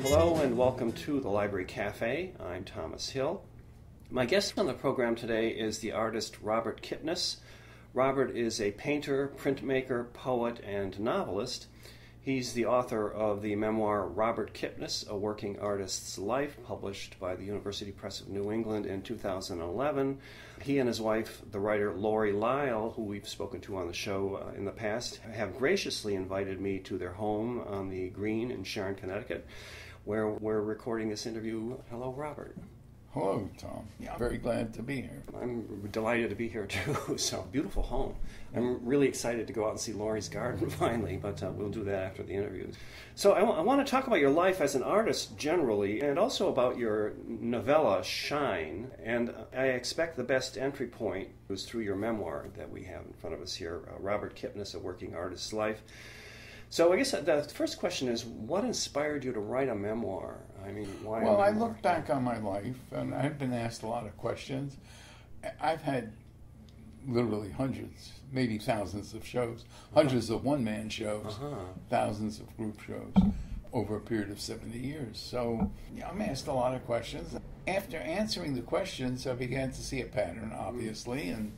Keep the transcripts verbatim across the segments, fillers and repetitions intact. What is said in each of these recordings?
Hello and welcome to the Library Café. I'm Thomas Hill. My guest on the program today is the artist Robert Kipniss. Robert is a painter, printmaker, poet, and novelist. He's the author of the memoir Robert Kipniss, A Working Artist's Life, published by the University Press of New England in two thousand eleven. He and his wife, the writer Lori Lyle, who we've spoken to on the show uh, in the past, have graciously invited me to their home on the Green in Sharon, Connecticut, where we're recording this interview. Hello, Robert. Hello, Tom. Yeah, I'm very glad to be here. I'm delighted to be here, too. So, beautiful home. I'm really excited to go out and see Lori's garden, finally, but uh, we'll do that after the interview. So, I, w- I want to talk about your life as an artist generally, and also about your novella, Shine. And I expect the best entry point was through your memoir that we have in front of us here, uh, Robert Kipniss, A Working Artist's Life. So I guess the first question is, what inspired you to write a memoir? I mean, why Well, a I memoir? look back on my life, and I've been asked a lot of questions. I've had literally hundreds, maybe thousands of shows, hundreds of one-man shows, Uh-huh. thousands of group shows over a period of seventy years. So yeah, I'm asked a lot of questions. After answering the questions, I began to see a pattern, obviously, and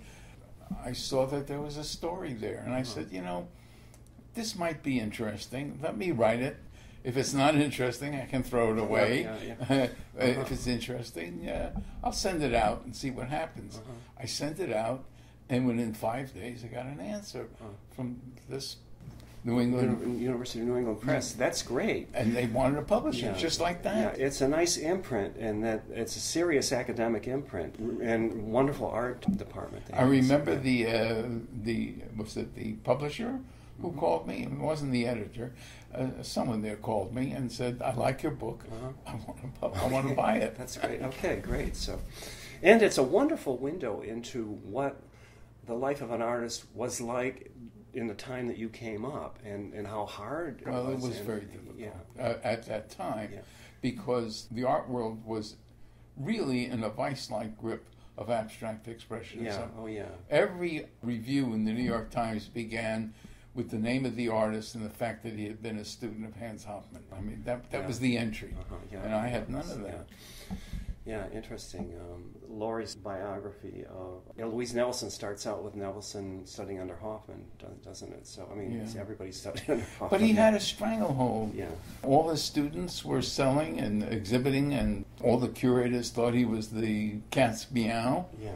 I saw that there was a story there. And I said, you know, this might be interesting. Let me write it. If it's not interesting, I can throw it away. Yeah, yeah, yeah. If Uh-huh. it's interesting, yeah, I'll send it out and see what happens. Uh-huh. I sent it out, and within five days, I got an answer Uh-huh. from this New England, Uni- University of New England Press. That's great. and they wanted to publish Yeah. it just like that. Yeah, it's a nice imprint, and that it's a serious academic imprint, and wonderful art department. they I have. remember Yeah. the uh, the was it the publisher who Mm-hmm. called me? It wasn't the editor. Uh, someone there called me and said, "I like your book. Uh-huh. I want to pu- I want to buy it." That's great. Okay, great. So, and it's a wonderful window into what the life of an artist was like in the time that you came up, and, and how hard it Well, was. it was and- very difficult Yeah. uh, at that time Yeah. because the art world was really in a vice-like grip of abstract expressionism. Yeah. Oh, yeah. Every review in the New York Times began with the name of the artist and the fact that he had been a student of Hans Hofmann. I mean, that that Yeah. was the entry, Uh-huh, yeah. and I had none of that. Yeah, yeah, interesting. Um, Laurie's biography of you know, Louise Nelson starts out with Nelson studying under Hoffman, do- doesn't it? So I mean, Yeah. it's everybody studied under Hoffman. But he had a stranglehold. Yeah. All his students were selling and exhibiting, and all the curators thought he was the cat's meow, Yeah.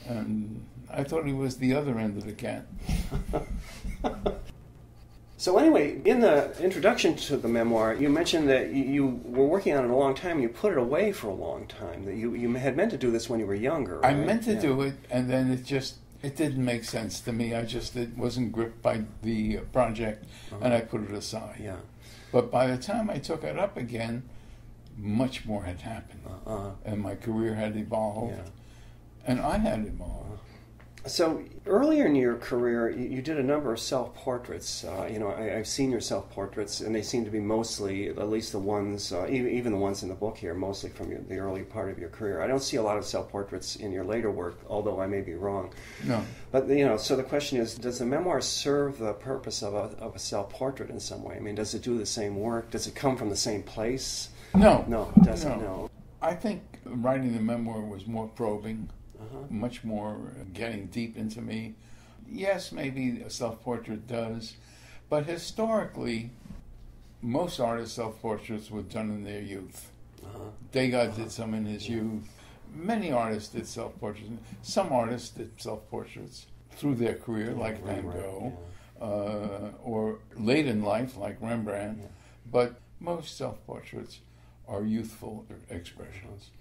and I thought he was the other end of the cat. So anyway, in the introduction to the memoir, you mentioned that you, you were working on it a long time. You put it away for a long time. That you, you had meant to do this when you were younger. I right? meant to Yeah. do it, and then it just it didn't make sense to me. I just it wasn't gripped by the project, Uh-huh. and I put it aside. Yeah. But by the time I took it up again, much more had happened, Uh, and my career had evolved, yeah. and I had evolved. So earlier in your career, you, you did a number of self-portraits. Uh, you know, I, I've seen your self-portraits, and they seem to be mostly, at least the ones, uh, even, even the ones in the book here, mostly from your, the early part of your career. I don't see a lot of self-portraits in your later work, although I may be wrong. No. But, you know, so the question is, does the memoir serve the purpose of a, of a self-portrait in some way? I mean, does it do the same work? Does it come from the same place? No. No, it doesn't, No. no. I think writing the memoir was more probing, Uh-huh. much more getting deep into me. Yes, maybe a self-portrait does, but historically, most artists' self-portraits were done in their youth. Uh-huh. Degas uh-huh. did some in his youth. Many artists did self-portraits. Some artists did self-portraits through their career, Yeah, like Van Rembrandt, Gogh, yeah. uh, or late in life, like Rembrandt. Yeah. But most self-portraits are youthful expressions.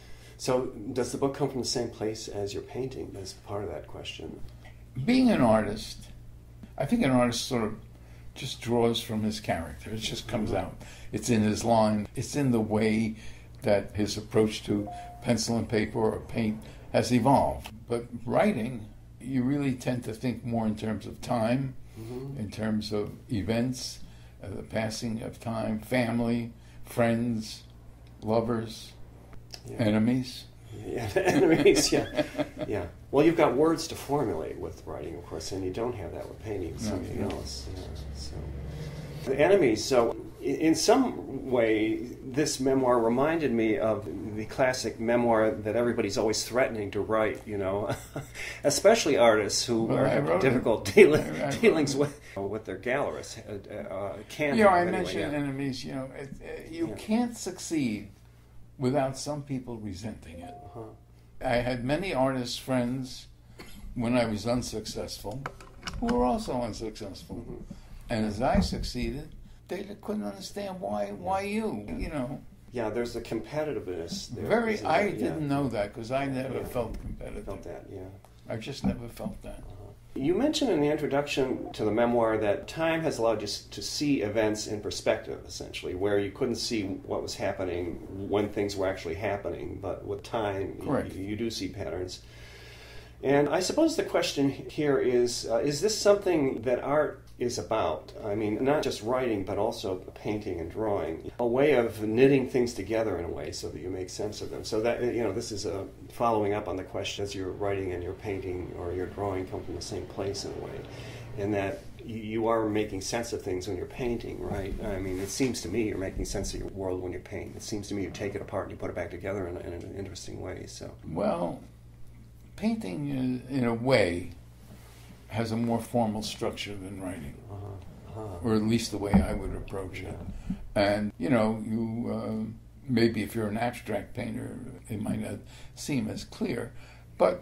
So does the book come from the same place as your painting? As part of that question. Being an artist, I think an artist sort of just draws from his character. It just comes out. It's in his line. It's in the way that his approach to pencil and paper or paint has evolved. But writing, you really tend to think more in terms of time, Mm-hmm. in terms of events, uh, the passing of time, family, friends, lovers, Yeah. enemies. Yeah, enemies, yeah. Yeah. Well, you've got words to formulate with writing, of course, and you don't have that with painting, No, something you don't. else. Yeah, so. The enemies, so in some way, this memoir reminded me of the classic memoir that everybody's always threatening to write, you know, especially artists who Well, are I having wrote difficult it. dealing, I- I dealings with with their gallerists. Uh, uh, can You know, I have anyway, mentioned yeah. enemies. You know, it, it, you Yeah. can't succeed without some people resenting it. Uh-huh. I had many artist friends when I was unsuccessful who were also unsuccessful, Mm-hmm. and as I succeeded, they couldn't understand why why you. You know, Yeah, there's a competitiveness there. very. isn't I there? Yeah. didn't know that because I never Yeah. felt competitive. Felt that, yeah. I just never felt that. You mentioned in the introduction to the memoir that time has allowed you to see events in perspective, essentially, where you couldn't see what was happening when things were actually happening, but with time, Correct. you, you do see patterns. And I suppose the question here is, uh, is this something that art is about? I mean, not just writing, but also painting and drawing. A way of knitting things together in a way so that you make sense of them. So that, you know, this is a following up on the question, as your writing and your painting or your drawing come from the same place in a way. And that you, you are making sense of things when you're painting, right? I mean, it seems to me you're making sense of your world when you paint. It seems to me you take it apart and you put it back together in, a, in an interesting way, so. Well, painting, is, in a way, has a more formal structure than writing, Uh-huh. Uh-huh. or at least the way I would approach it. And, you know, you uh, maybe if you're an abstract painter, it might not seem as clear, but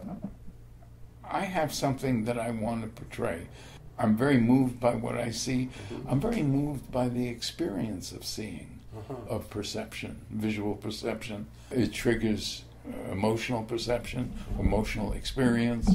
I have something that I want to portray. I'm very moved by what I see. I'm very moved by the experience of seeing, Uh-huh. of perception, visual perception. It triggers uh, emotional perception, emotional experience.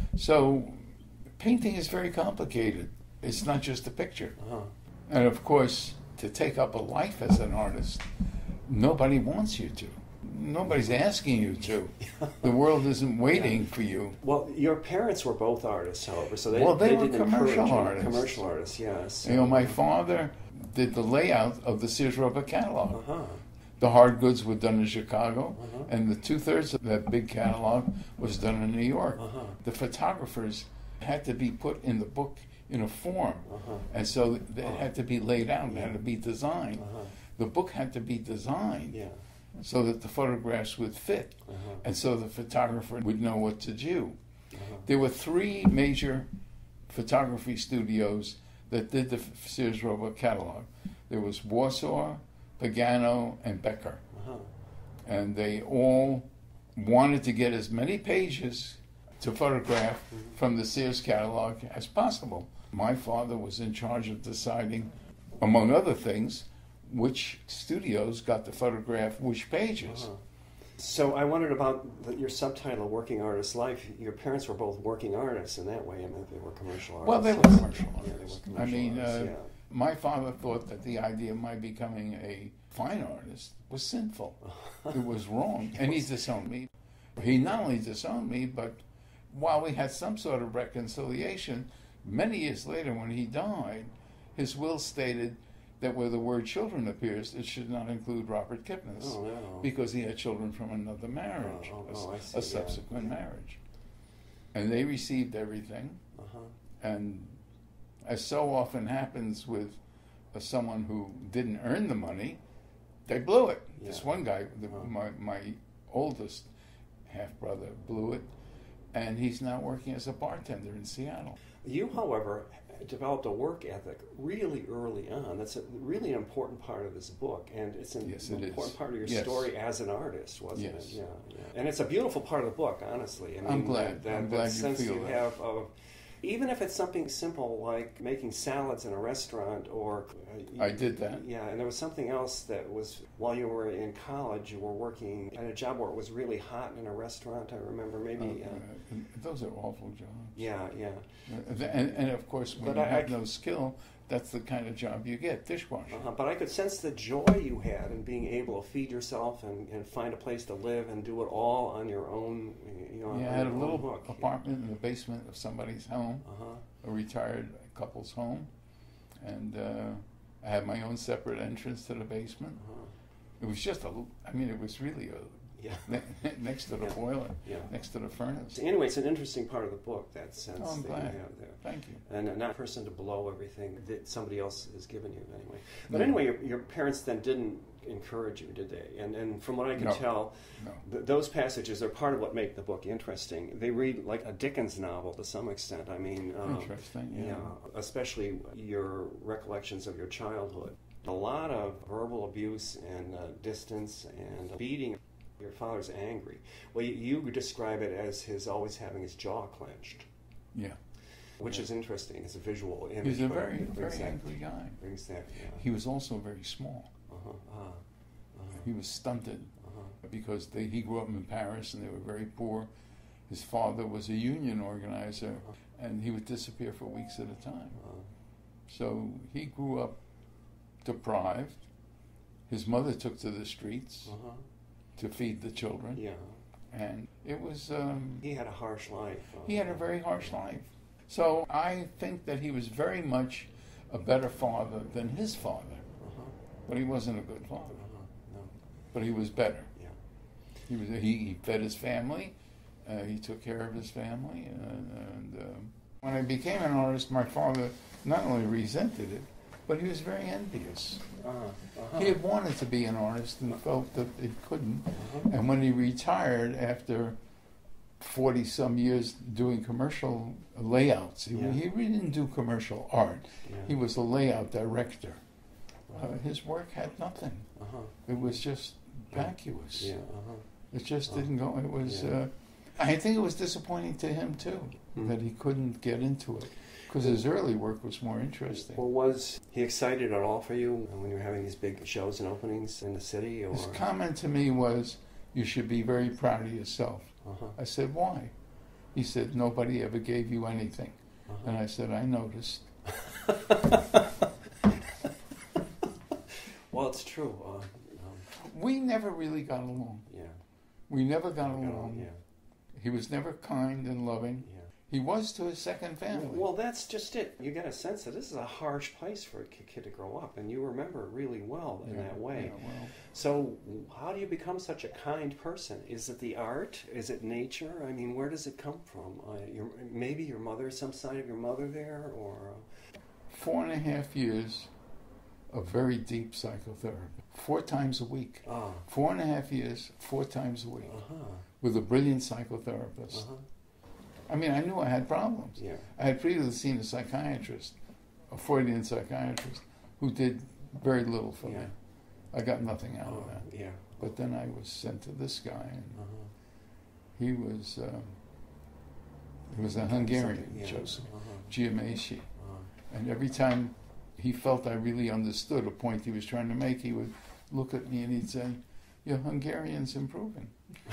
So painting is very complicated. It's not just a picture. Uh-huh. And of course, to take up a life as an artist, nobody wants you to. Nobody's asking you to. The world isn't waiting for you. Well, your parents were both artists, however, so they, Well, they were didn't commercial encourage you. artists. Commercial artists, yes. You know, my father did the layout of the Sears Roebuck catalog. Uh-huh. The hard goods were done in Chicago, Uh-huh. and the two-thirds of that big catalog was done in New York. Uh-huh. The photographers had to be put in the book in a form, Uh-huh. and so it had to be laid out, it had to be designed. Uh-huh. The book had to be designed Yeah. so that the photographs would fit, Uh-huh. and so the photographer would know what to do. Uh-huh. There were three major photography studios that did the Sears Roebuck catalog. There was Warsaw, Pagano, and Becker. Uh-huh. And they all wanted to get as many pages to photograph from the Sears catalog as possible. My father was in charge of deciding, among other things, which studios got to photograph which pages. Uh-huh. So I wondered about the, your subtitle, Working Artist Life. Your parents were both working artists in that way. I mean, they were commercial artists. Well, they were commercial Yeah, they were artists. commercial I mean, artists, uh, yeah. my father thought that the idea of my becoming a fine artist was sinful. It was wrong. And he disowned me. He not only disowned me, but while we had some sort of reconciliation, many years later when he died, his will stated that where the word children appears, it should not include Robert Kipniss, Oh, no. because he had children from another marriage, Oh, oh, a- oh, I a, see, yeah. subsequent marriage. And they received everything. Uh-huh. And as so often happens with uh, someone who didn't earn the money, they blew it. Yeah. This one guy, the, Uh-huh. my, my oldest half-brother, blew it, and he's now working as a bartender in Seattle. You, however, developed a work ethic really early on. That's a, really an important part of this book, and it's an Yes, it important is. part of your Yes. story as an artist, wasn't Yes. it? Yeah, yeah. And it's a beautiful part of the book, honestly. I mean, I'm glad. That, I'm that glad you sense feel you that. have of, even if it's something simple like making salads in a restaurant, or uh, I did that. Yeah, and there was something else that was while you were in college, you were working at a job where it was really hot in a restaurant. I remember maybe. Uh, Uh, those are awful jobs. yeah, yeah. Uh, And, and of course, when But you I- have I- no skill, that's the kind of job you get, dishwasher. Uh-huh. But I could sense the joy you had in being able to feed yourself and, and find a place to live and do it all on your own. You know, Yeah, I on had a your little own hook. apartment in the basement of somebody's home, Uh-huh. a retired couple's home, and uh, I had my own separate entrance to the basement. Uh-huh. It was just a, I mean, it was really a Yeah. next to the Yeah. boiler, Yeah. next to the furnace. Anyway, it's an interesting part of the book, that sense Oh, I'm that glad. you have there. Thank you. And not a person to blow everything that somebody else has given you, anyway. But No. anyway, your, your parents then didn't encourage you, did they? And and from what I can No. tell, No. th- those passages are part of what make the book interesting. They read like a Dickens novel to some extent. I mean, um, Interesting, yeah. especially your recollections of your childhood. A lot of verbal abuse and uh, distance and beating. Your father's angry. Well, you, you describe it as his always having his jaw clenched. Yeah. Which Yeah. is interesting. It's a visual image. He's a but very, it brings very that- angry guy. Brings that, yeah. He was also very small. Uh-huh. Ah. Uh-huh. He was stunted Uh-huh. because they, he grew up in Paris and they were very poor. His father was a union organizer, Uh-huh. and he would disappear for weeks at a time. Uh-huh. So he grew up deprived. His mother took to the streets Uh-huh. to feed the children, Yeah. and it was. Um, He had a harsh life. Uh, he had a very harsh life. So I think that he was very much a better father than his father, Uh-huh. but he wasn't a good father. Uh-huh. No. But he was better. Yeah. He was. He, he fed his family. Uh, he took care of his family, and, and um, when I became an artist, my father not only resented it, but he was very envious. Uh-huh. Uh-huh. He had wanted to be an artist and felt that he couldn't. Uh-huh. And when he retired after forty some years doing commercial layouts, he, Yeah. he really didn't do commercial art. Yeah. He was a layout director. Uh-huh. Uh, his work had nothing. Uh-huh. It was just vacuous. Yeah. Uh-huh. It just Uh-huh. didn't go. It was. Yeah. Uh, I think it was disappointing to him too Hmm. that he couldn't get into it because his early work was more interesting. Well, was he excited at all for you when you were having these big shows and openings in the city? Or? His comment to me was, "You should be very proud of yourself." Uh-huh. I said, "Why?" He said, "Nobody ever gave you anything." Uh-huh. And I said, "I noticed." Well, it's true. Uh, um, We never really got along. yeah. We never got Got along. on, yeah. He was never kind and loving. Yeah. He was to his second family. Well, that's just it. You get a sense that this is a harsh place for a ki- kid to grow up, and you remember it really well in Yeah, that way. yeah, well. So, how do you become such a kind person? Is it the art? Is it nature? I mean, where does it come from? Uh, your, maybe your mother, some side of your mother there, or uh, Four and a half years of very deep psychotherapy, four times a week. ah, Four and a half years, four times a week, uh huh, with a brilliant psychotherapist. uh huh, I mean, I knew I had problems. yeah, I had previously seen a psychiatrist, a Freudian psychiatrist, who did very little for yeah, me. I got nothing out oh, of that. yeah, But then I was sent to this guy, and uh huh, he was um, he was a Hungarian, yeah, Joseph uh-huh, Giameschi. uh-huh. And every time he felt I really understood a point he was trying to make, he would look at me and he'd say, "Your Hungarian's improving."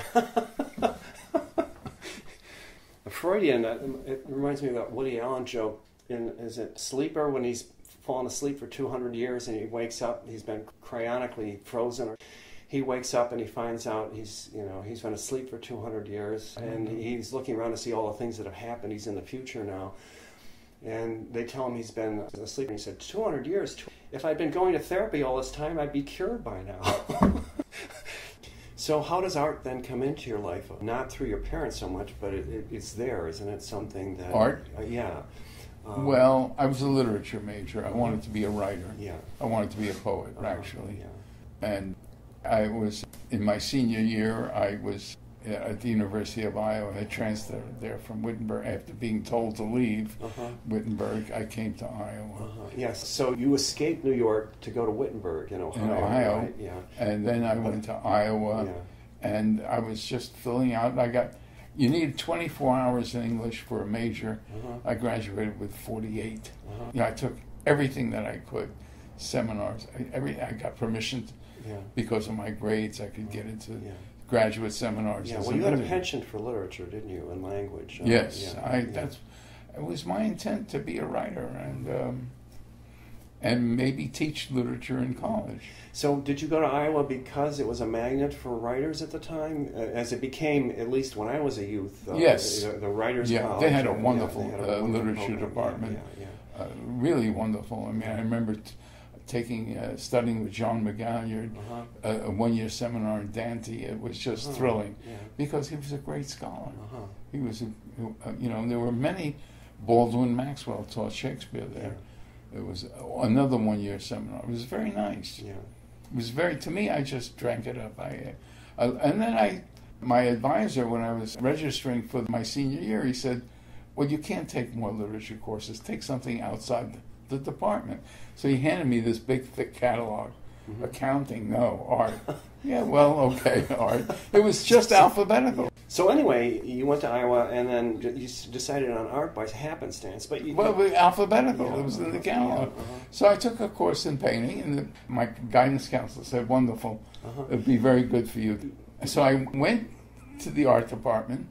A Freudian, uh, it reminds me of that Woody Allen joke in, is it Sleeper, when he's fallen asleep for two hundred years and he wakes up, he's been cryonically frozen, or he wakes up and he finds out he's, you know, he's been asleep for two hundred years, and he's looking around to see all the things that have happened. He's in the future now. And they tell him he's been asleep, and he said, two hundred years? If I'd been going to therapy all this time, I'd be cured by now. So how does art then come into your life? Not through your parents so much, but it, it, it's there, isn't it? Something that... Art? Uh, yeah. Um, Well, I was a literature major. I wanted to be a writer. Yeah. I wanted to be a poet, Uh-huh, actually. Yeah. And I was, in my senior year, I was at the University of Iowa. I transferred there from Wittenberg. After being told to leave Uh-huh. Wittenberg, I came to Iowa. Uh-huh. Yes. So you escaped New York to go to Wittenberg in Ohio. In Ohio. Right? Yeah. And then I went to Iowa, Yeah. and I was just filling out. I got, you need twenty-four hours in English for a major. Uh-huh. I graduated with forty-eight. Uh-huh. You know, I took everything that I could, seminars. I, every I got permission to, Yeah. because of my grades. I could get into Yeah. graduate seminars. Yeah. as Well, an you had a editor. penchant for literature, didn't you, and language? Uh, Yes, yeah, I. yeah. That's. It was my intent to be a writer and um, and maybe teach literature in college. So did you go to Iowa because it was a magnet for writers at the time, uh, as it became, at least when I was a youth? Uh, Yes. The, the writers' Yeah, college. they had a uh, wonderful, they had uh, wonderful literature program. department. Yeah, yeah, Uh, really wonderful. I mean, I remember t- taking, uh, studying with John McGalliard, Uh-huh. a, a one-year seminar in Dante. It was just Uh-huh. thrilling Yeah. because he was a great scholar. Uh-huh. He was, a, uh, you know, there were many. Baldwin Maxwell taught Shakespeare there. It was another one-year seminar. It was very nice. Yeah. It was very, to me, I just drank it up. I, uh, and then I, my advisor, when I was registering for my senior year, he said, well, you can't take more literature courses. Take something outside the, the department. So he handed me this big, thick catalog. Mm-hmm. Accounting, no. Art. Yeah, well, okay, art. It was just alphabetical. So anyway, you went to Iowa, and then you decided on art by happenstance. But you, well, it was alphabetical. Yeah, it was in the uh-huh, catalog. yeah, uh-huh. So I took a course in painting, and the, my guidance counselor said, "Wonderful, uh-huh. it'd be very good for you." So I went to the art department,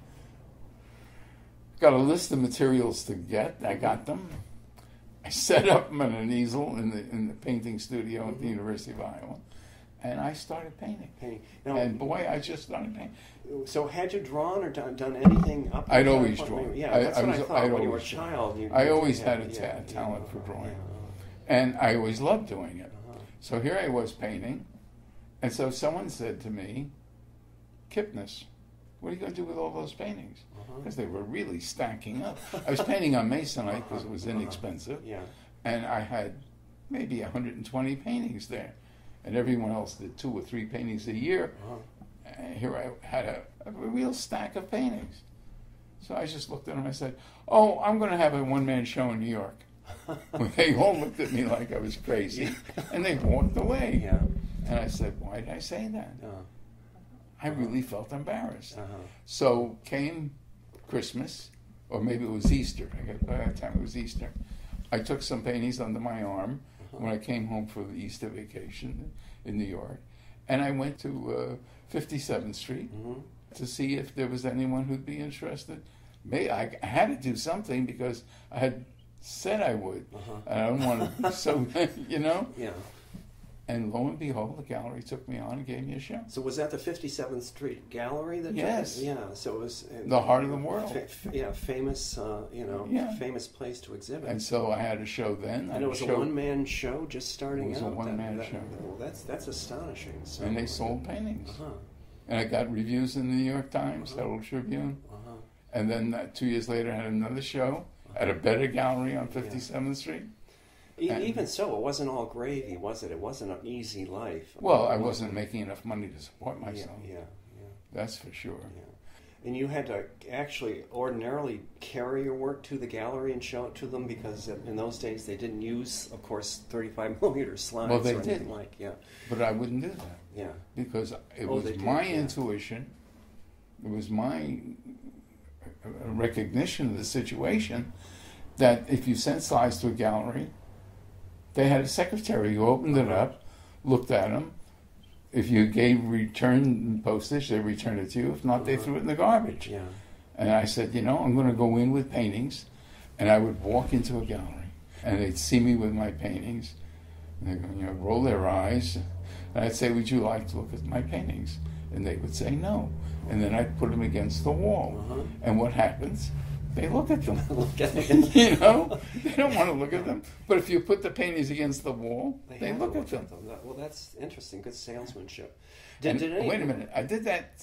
got a list of materials to get. I got them. I set up them on an easel in the in the painting studio mm-hmm. at the University of Iowa, and I started painting. Painting. Now, and boy, I just started painting. So had you drawn or done, done anything up? I'd always drawn. Yeah, I, that's I what was, I thought. I'd When you were a always child, you, I you always had, had a ta- yeah, talent yeah, for drawing, yeah. and I always loved doing it. Uh-huh. So here I was painting, and so someone said to me, "Kipniss, what are you going to do with all those paintings?" Because uh-huh. they were really stacking up. I was painting on masonite because it was inexpensive, uh-huh. yeah. and I had maybe one hundred twenty paintings there, and everyone else did two or three paintings a year. Uh-huh. And here I had a, a real stack of paintings. So I just looked at them and I said, "Oh, I'm going to have a one-man show in New York." They all looked at me like I was crazy, and they walked away. Yeah. And I said, "Why did I say that?" Uh-huh. I really felt embarrassed. Uh-huh. So came Christmas, or maybe it was Easter. I guess by that time it was Easter. I took some paintings under my arm uh-huh. when I came home for the Easter vacation in New York, and I went to uh, fifty-seventh Street mm-hmm. to see if there was anyone who'd be interested. May I, I had to do something because I had said I would. Uh-huh. And I don't want to, so you know. Yeah. And lo and behold, the gallery took me on and gave me a show. So was that the fifty-seventh Street Gallery? That yes. Took, yeah. So it was uh, the heart of the world. Fa- f- yeah, famous. Uh, you know, yeah. famous place to exhibit. And so I had a show then. And it was a, show, a one-man show, just starting out. It was out. a one-man that, show. That, well, that's that's astonishing. So, and they sold paintings. Uh-huh. And I got reviews in the New York Times, uh-huh. Herald Tribune. Uh-huh. And then uh, two years later, I had another show uh-huh. at a better gallery on fifty-seventh yeah. Street. And even so, it wasn't all gravy, was it? It wasn't an easy life. Well, I wasn't making enough money to support myself. Yeah, yeah, yeah. That's for sure. Yeah. And you had to actually ordinarily carry your work to the gallery and show it to them because in those days they didn't use, of course, thirty-five millimeter slides well, they or anything did. like. Yeah. But I wouldn't do that. Yeah. Because it oh, was did, my yeah. intuition, it was my recognition of the situation that if you sent slides to a gallery, they had a secretary who opened it up, looked at them. If you gave return postage, they returned it to you. If not, they threw it in the garbage. Yeah. And I said, you know, I'm going to go in with paintings. And I would walk into a gallery, and they'd see me with my paintings. And they'd you know, roll their eyes. And I'd say, would you like to look at my paintings? And they would say no. And then I'd put them against the wall. Uh-huh. And what happens? They look at them. Look at them. You know, they don't want to look at them. But if you put the paintings against the wall, they, they look, at, look them. at them. Well, that's interesting. Good salesmanship. Did, and, did any, wait a minute. I did that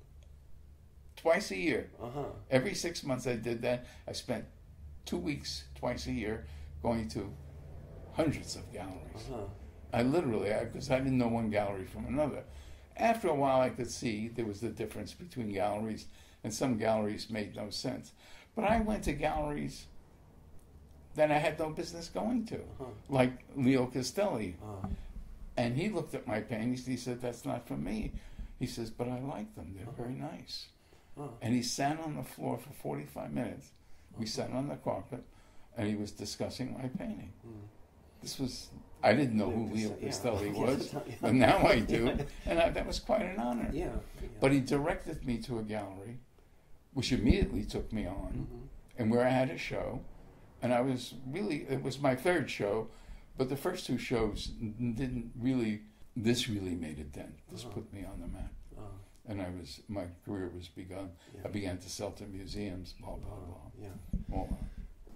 twice a year. Uh-huh. Every six months I did that. I spent two weeks twice a year going to hundreds of galleries. Uh-huh. I literally, because I, I didn't know one gallery from another. After a while, I could see there was the difference between galleries, and some galleries made no sense. But I went to galleries that I had no business going to, uh-huh. like Leo Castelli. Uh-huh. And he looked at my paintings and he said, that's not for me. He says, but I like them. They're uh-huh. very nice. Uh-huh. And he sat on the floor for forty-five minutes. Uh-huh. We sat on the carpet and he was discussing my painting. Uh-huh. This was, I didn't know who Leo yeah. Castelli was, but now I do. yeah. And I, that was quite an honor. Yeah. yeah. But he directed me to a gallery, which immediately took me on, mm-hmm. and where I had a show. And I was really, it was my third show, but the first two shows didn't really, this really made a dent. This uh-huh. put me on the map. Uh-huh. And I was, my career was begun. Yeah. I began to sell to museums, blah, blah, blah. Yeah. All that.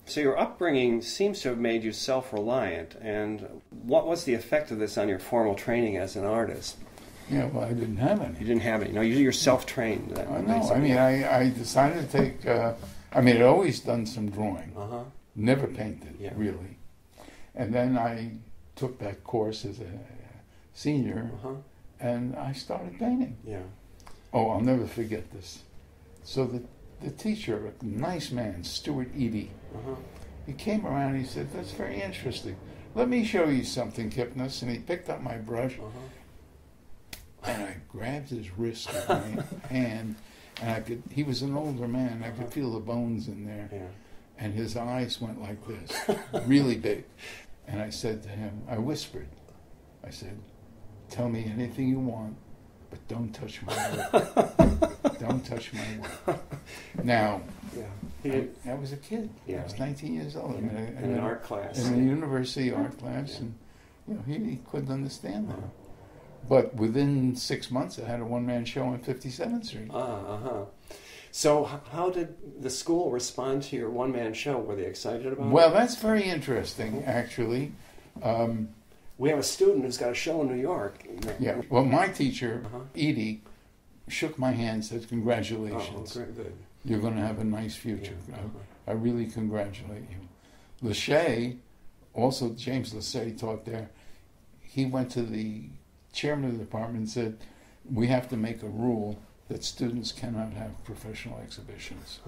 So your upbringing seems to have made you self-reliant, and what was the effect of this on your formal training as an artist? Yeah, well, I didn't have any. You didn't have any. No, you're self-trained. That I know. I mean, I, I decided to take, uh, I mean, I'd always done some drawing. Uh-huh. Never painted, Yeah. really. And then I took that course as a senior, Uh-huh. and I started painting. Yeah. Oh, I'll never forget this. So the, the teacher, a nice man, Stuart Eady, Uh-huh. he came around and he said, "That's very interesting. Let me show you something, Kipniss." And he picked up my brush, Uh-huh. and I grabbed his wrist with my hand, and I could, he was an older man, I could feel the bones in there. Yeah. And his eyes went like this, really big. And I said to him, I whispered, I said, "Tell me anything you want, but don't touch my work. Don't touch my work." Now, Yeah. I, I was a kid. Yeah. I was nineteen years old. In, I mean, in an I- art class. In a university art class, Yeah. and you know, he, he couldn't understand that. But within six months, I had a one-man show on fifty-seventh Street. Ah, uh-huh. So h- how did the school respond to your one-man show? Were they excited about Well, it? that's very interesting, actually. Um, We have a student who's got a show in New York. yeah. Well, my teacher, Uh-huh. Edie, shook my hand, said, Oh, "Congratulations. great, good. You're going to have a nice future. Yeah. I, I really congratulate you." Lachey, also James Lachey taught there, he went to the chairman of the department and said, "We have to make a rule that students cannot have professional exhibitions."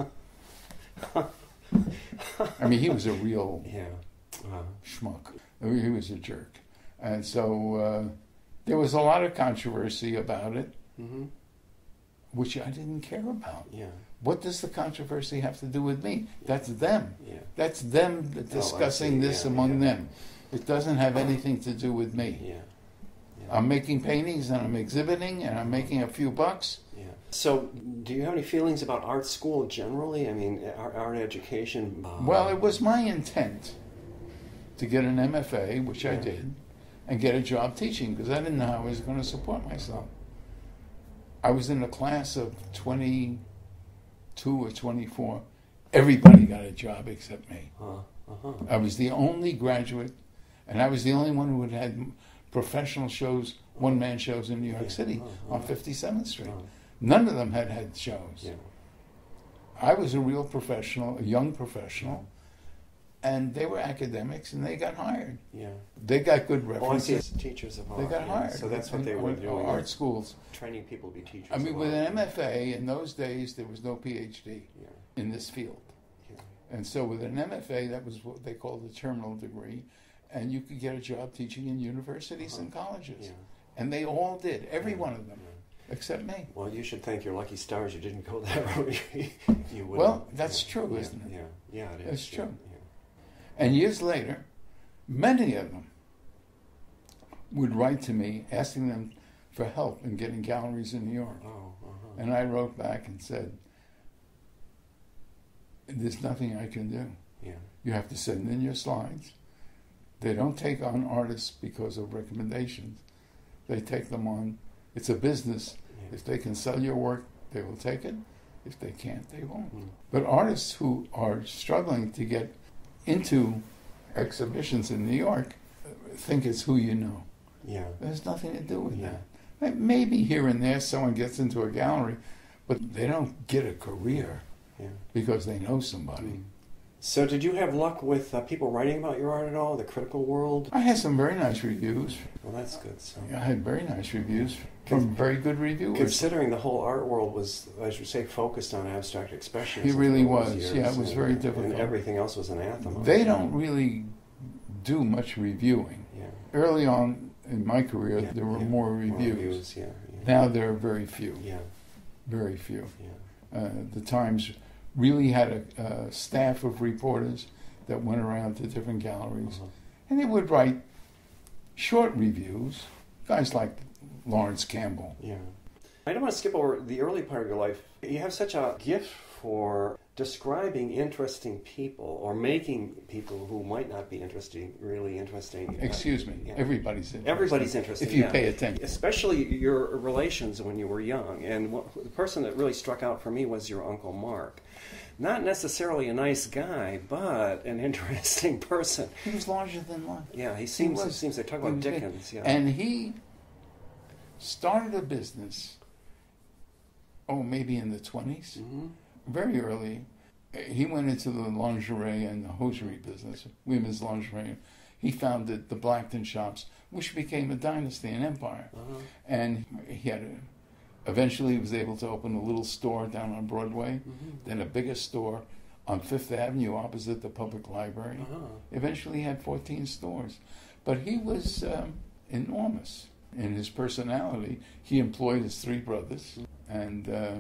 I mean, he was a real Yeah. Uh, schmuck. He was a jerk. And so uh, there was a lot of controversy about it, mm-hmm. which I didn't care about. Yeah. What does the controversy have to do with me? That's them. Yeah. That's them discussing see. this Yeah, among yeah. them. It doesn't have anything to do with me. Yeah. Yeah. I'm making paintings and I'm exhibiting and I'm making a few bucks. Yeah. So, do you have any feelings about art school generally? I mean, art, art education. Uh, Well, it was my intent to get an M F A, which I Yeah. did, and get a job teaching because I didn't know how I was going to support myself. I was in a class of twenty-two or twenty-four. Everybody got a job except me. Uh, uh-huh. I was the only graduate, and I was the only one who had had professional shows, one-man shows in New York Yeah. City Uh-huh. on fifty-seventh Street. Uh, None of them had had shows. yeah. I was a real professional, a young professional, and they were academics, and they got hired. Yeah. They got good Oh, I see. references. As teachers of art. They got yeah. hired. So that's what in- they were in doing. Art schools. Training people to be teachers. I mean, of with art. an M F A, in those days, there was no P H D Yeah. in this field. Yeah. And so with an M F A, that was what they called a terminal degree, and you could get a job teaching in universities Uh-huh. and colleges. Yeah. And they all did, every Yeah. one of them, Yeah. except me. Well, you should thank your lucky stars you didn't go that route. You would. Well, that's true, yeah, isn't it? Yeah, yeah, it is. That's yeah, true. Yeah. And years later, many of them would write to me asking them for help in getting galleries in New York. Oh, uh-huh. And I wrote back and said, "There's nothing I can do. Yeah. You have to send in your slides. They don't take on artists because of recommendations. They take them on, it's a business. Yeah. If they can sell your work, they will take it. If they can't, they won't." Mm. But artists who are struggling to get into exhibitions in New York think it's who you know. Yeah. There's nothing to do with Yeah. that. Maybe here and there someone gets into a gallery, but they don't get a career Yeah. because they know somebody. Mm. So, did you have luck with uh, people writing about your art at all? The critical world? I had some very nice reviews. Well, that's good. So, I had very nice reviews from very good reviewers. considering the whole art world was, as you say, focused on abstract expressionism. It really for those was. years, Yeah, it was and- very difficult. And everything else was anathema. They don't really do much reviewing. Yeah. Early on in my career, Yeah, there were yeah. more More reviews. reviews, yeah, yeah. Now there are very few. Yeah, Very few. yeah. Uh, the Times really had a, a staff of reporters that went around to different galleries, Uh-huh. and they would write short reviews. Guys like Lawrence Campbell. Yeah. I don't want to skip over the early part of your life. You have such a gift for describing interesting people or making people who might not be interesting really interesting. Uh, Excuse me. yeah. Everybody's interested. Everybody's interesting. If you yeah. pay attention. Especially your relations when you were young. And what, the person that really struck out for me was your Uncle Mark. not necessarily a nice guy, but an interesting person. He was larger than life. Yeah, he seems, he he seems to talk about Dickens. Yeah. And he started a business, oh, maybe in the twenties, mm-hmm. very early. He went into the lingerie and the hosiery business, women's lingerie. He founded the Blackton shops, which became a dynasty, an empire. Uh-huh. And he had a, eventually he was able to open a little store down on Broadway, mm-hmm. then a bigger store on Fifth Avenue opposite the public library. Uh-huh. Eventually he had fourteen stores. But he was um, enormous in his personality. He employed his three brothers, and uh,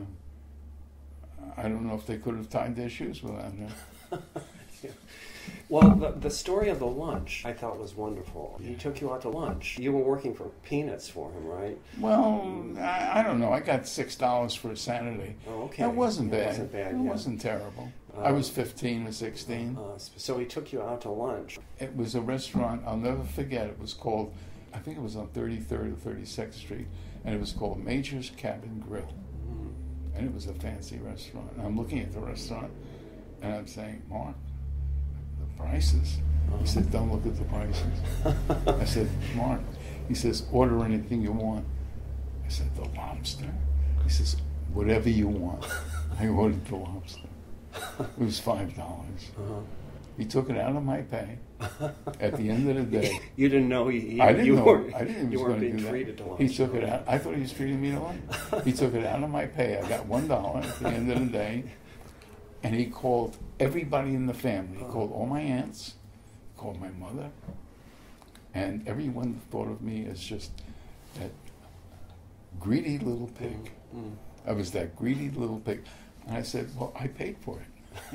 I don't know if they could have tied their shoes without him. Yeah. Well, the, the story of the lunch I thought was wonderful. He took you out to lunch. You were working for peanuts for him, right? Well, I, I don't know. I got six dollars for a Saturday. Oh, okay. That wasn't bad. It wasn't bad. It yeah. wasn't terrible. Uh, I was fifteen or sixteen. Uh, so he took you out to lunch. It was a restaurant. I'll never forget. It was called, I think it was on thirty-third or thirty-second Street, and it was called Major's Cabin Grill. Mm-hmm. And it was a fancy restaurant. And I'm looking at the restaurant, and I'm saying, Mark, the prices. He said, don't look at the prices. I said, Mark, he says, order anything you want. I said, the lobster? He says, whatever you want. I ordered the lobster. It was five dollars. Uh-huh. He took it out of my pay. At the end of the day, you didn't know he. he I didn't you know. Were, I didn't. He you was weren't going being to do treated that. to lunch. He took it out. I thought he was treating me to lunch. He took it out of my pay. I got one dollar at the end of the day, and he called everybody in the family. He called all my aunts, he called my mother, and everyone thought of me as just that greedy little pig. Mm. I was that greedy little pig, and I said, "Well, I paid for it."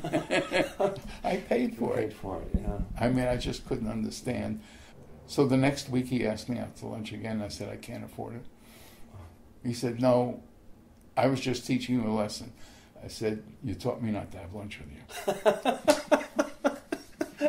I paid for you it. Paid for it, yeah. I mean, I just couldn't understand. So the next week he asked me out to lunch again. I said, I can't afford it. He said, no, I was just teaching you a lesson. I said, you taught me not to have lunch with you.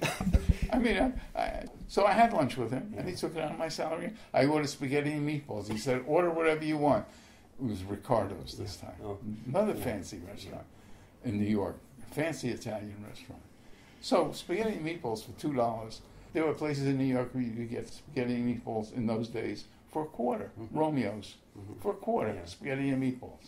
I mean, I, I, so I had lunch with him, and he took it out of my salary. I ordered spaghetti and meatballs. He said, order whatever you want. It was Ricardo's this time. Oh. Another yeah. fancy restaurant. In New York, a fancy Italian restaurant. So spaghetti and meatballs for two dollars. There were places in New York where you could get spaghetti and meatballs in those days for a quarter. Mm-hmm. Romeo's mm-hmm. for a quarter. Yeah. Spaghetti and meatballs.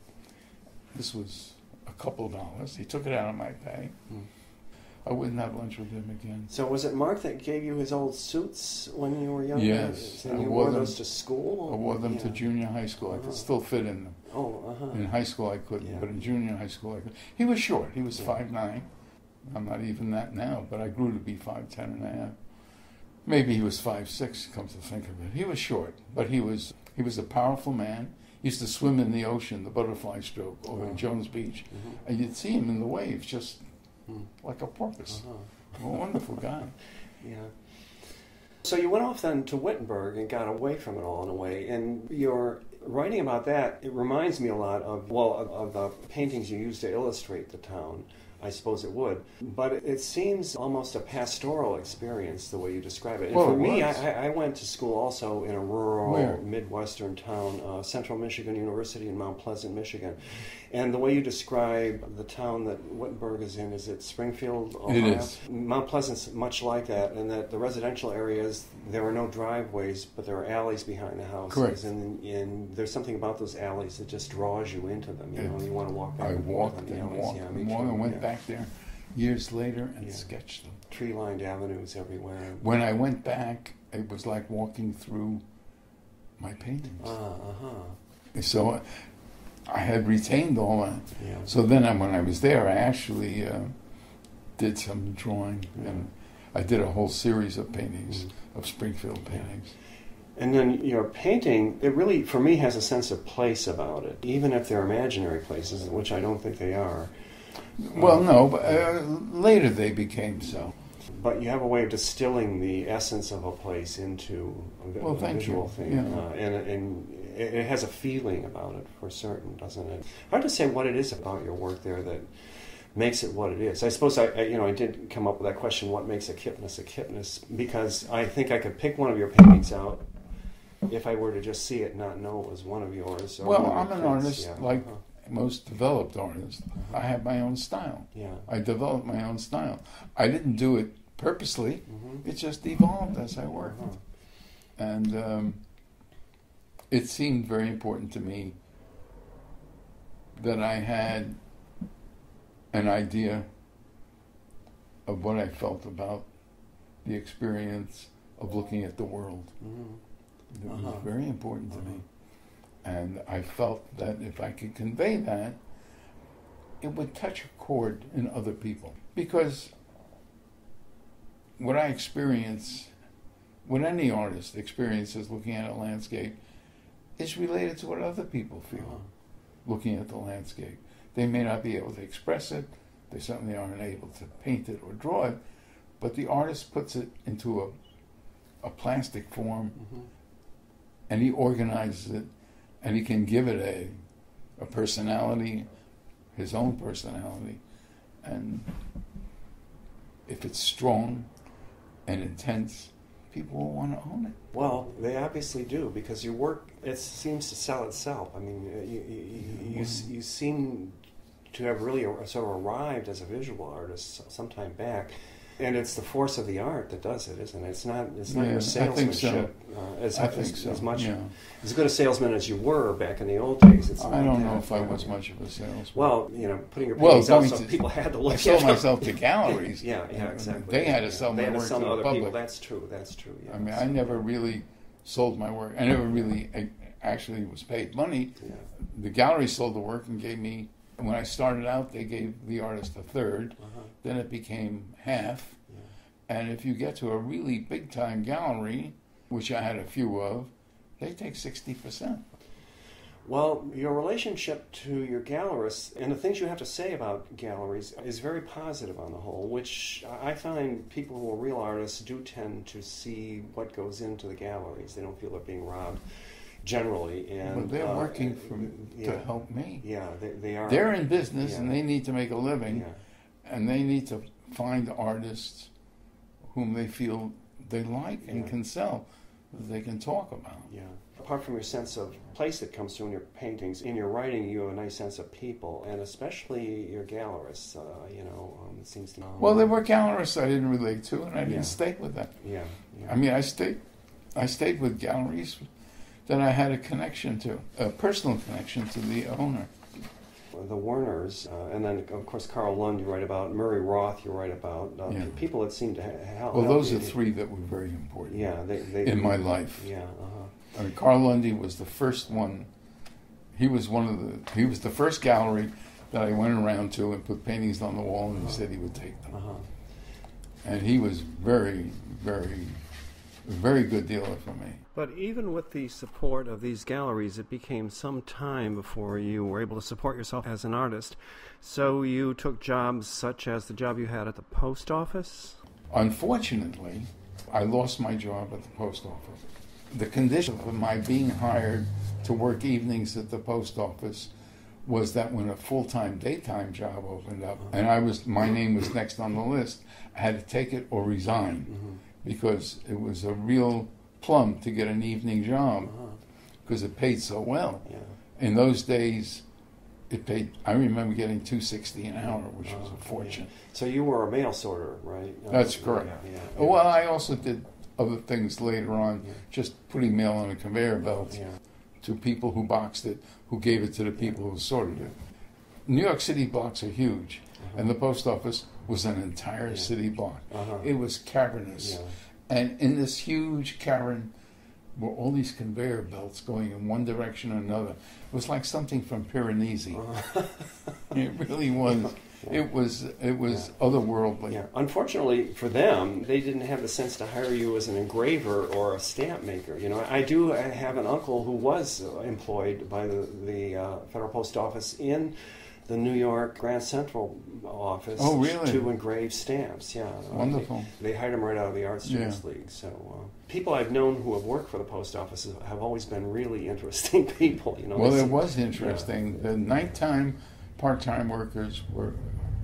This was a couple dollars. He took it out of my pay. Mm. I wouldn't have lunch with him again. So was it Mark that gave you his old suits when you were younger? Yes. And I you wore wore them, those to school? I wore them yeah. to junior high school. Uh-huh. I could still fit in them. Oh, uh-huh. In high school I couldn't, yeah. but in junior high school I could. He was short. He was five yeah. nine. I'm not even that now, but I grew to be five ten and a half. Maybe he was five six, come to think of it. He was short, but he was he was a powerful man. He used to swim in the ocean, the butterfly stroke, over uh-huh. in Jones Beach. Mm-hmm. And you'd see him in the waves, just mm. like a porpoise. Uh-huh. A wonderful guy. Yeah. So you went off then to Wittenberg and got away from it all in a way. And your writing about that, it reminds me a lot of, well, of, of the paintings you used to illustrate the town. I suppose it would. But it, it seems almost a pastoral experience, the way you describe it. And well, for it me, was. I, I went to school also in a rural, Where? Midwestern town, uh, Central Michigan University in Mount Pleasant, Michigan. And the way you describe the town that Wittenberg is in, is it Springfield, Ohio? It is. Mount Pleasant's much like that, in that the residential areas, there are no driveways, but there are alleys behind the houses. Correct. And, and there's something about those alleys that just draws you into them. You it, know, you want to walk back I and walked forth on the and alleys. walked yeah, and walked and went yeah. back there years later and yeah. sketched them. Tree-lined avenues everywhere. When I went back, it was like walking through my paintings. Ah, uh-huh. So I had retained all that. Yeah. So then I, when I was there, I actually uh, did some drawing. Yeah. And I did a whole series of paintings, mm-hmm. of Springfield paintings. Yeah. And then your painting, it really, for me, has a sense of place about it, even if they're imaginary places, which I don't think they are. Well, um, no, but uh, later they became so. But you have a way of distilling the essence of a place into a, well, a visual you. thing. Yeah. Uh, and, and it, it has a feeling about it, for certain, doesn't it? Hard to say what it is about your work there that makes it what it is. I suppose I, I you know, I did come up with that question, what makes a Kipniss a Kipniss? Because I think I could pick one of your paintings out if I were to just see it and not know it was one of yours. Or well, one of I'm your an prints. artist, yeah. like uh-huh. most developed artists, I have my own style. Yeah. I developed my own style. I didn't do it purposely. Mm-hmm. It just evolved as I worked. Uh-huh. And um, it seemed very important to me that I had an idea of what I felt about the experience of looking at the world. Mm-hmm. It Uh-huh. was very important to Uh-huh. me. And I felt that if I could convey that, it would touch a chord in other people. Because what I experience, what any artist experiences looking at a landscape, is related to what other people feel Uh-huh. looking at the landscape. They may not be able to express it, they certainly aren't able to paint it or draw it, but the artist puts it into a, a plastic form, Mm-hmm. and he organizes it, and he can give it a, a personality, his own personality. And if it's strong and intense, people will want to own it. Well, they obviously do, because your work, it seems to sell itself. I mean, you, you, you, you, you seem to have really sort of arrived as a visual artist sometime back. And it's the force of the art that does it, isn't it? It's not, it's not Yeah, your I think salesmanship so. uh, as, I think as, so, as much yeah. as good a salesman as you were back in the old days. It's I not don't that, know if I uh, was much of a salesman. Well, you know, putting your Well, paintings out going so to- people had to look I at sold them. myself to galleries. Yeah, yeah, exactly. They had to Yeah. sell They my had to work sell to to the other public. people. That's true. That's true. Yes. I mean, I never really sold my work. I never really I actually was paid money. Yeah. The gallery sold the work and gave me, when I started out, they gave the artist a third. Uh-huh. Then it became half. Yeah. And if you get to a really big-time gallery, which I had a few of, they take sixty percent. Well, your relationship to your gallerists and the things you have to say about galleries is very positive on the whole, which I find people who are real artists do tend to see what goes into the galleries. They don't feel they're being robbed generally. And But they're uh, working for, yeah, to help me. Yeah, they, they are. They're in business Yeah. and they need to make a living, Yeah. and they need to find artists whom they feel they like and Yeah. can sell, that they can talk about. Yeah. Apart from your sense of place that comes through in your paintings, in your writing you have a nice sense of people, and especially your gallerists, uh, you know, um, it seems to me. Well, there were gallerists I didn't relate to, and I didn't Yeah. stay with them. Yeah, yeah. I mean, I stayed, I stayed with galleries that I had a connection to, a personal connection to the owner. The Warners, uh, and then of course Carl Lund you write about, Murray Roth you write about, uh, Yeah. people that seem to ha- help. Well, help those you. are three that were very important Yeah, they, they in my life. Yeah, uh-huh. I mean, Carl Lundy was the first one. He was one of the. He was the first gallery that I went around to and put paintings on the wall, and he said he would take them. Uh-huh. And he was very, very, a very good dealer for me. But even with the support of these galleries, it became some time before you were able to support yourself as an artist. So you took jobs such as the job you had at the post office? Unfortunately, I lost my job at the post office. The condition of my being hired to work evenings at the post office was that when a full-time daytime job opened up, and I was my name was next on the list, I had to take it or resign, Mm-hmm. because it was a real plum to get an evening job, Uh-huh. because it paid so well. Yeah. In those days, it paid. I remember getting two sixty an hour, which was Oh, a fortune. yeah. So you were a mail sorter, right? Uh, That's correct. Yeah, yeah, Oh, well, I also did other things later on, Yeah. just putting mail on a conveyor belt yeah. to people who boxed it, who gave it to the people who sorted it. New York City blocks are huge, Uh-huh. and the post office was an entire Yeah. city block. Uh-huh. It was cavernous. Yeah. And in this huge cavern were all these conveyor belts going in one direction or another. It was like something from Piranesi. Uh-huh. It really was. It was. It was otherworldly. Yeah. Unfortunately for them, they didn't have the sense to hire you as an engraver or a stamp maker. You know, I do have an uncle who was employed by the, the uh, Federal Post Office in the New York Grand Central office. Oh, really? To engrave stamps. Yeah. Wonderful. They, they hired him right out of the Art Students Yeah. League. So uh, people I've known who have worked for the post office have always been really interesting people. You know. Well, They it seem- was interesting. The nighttime, part-time workers were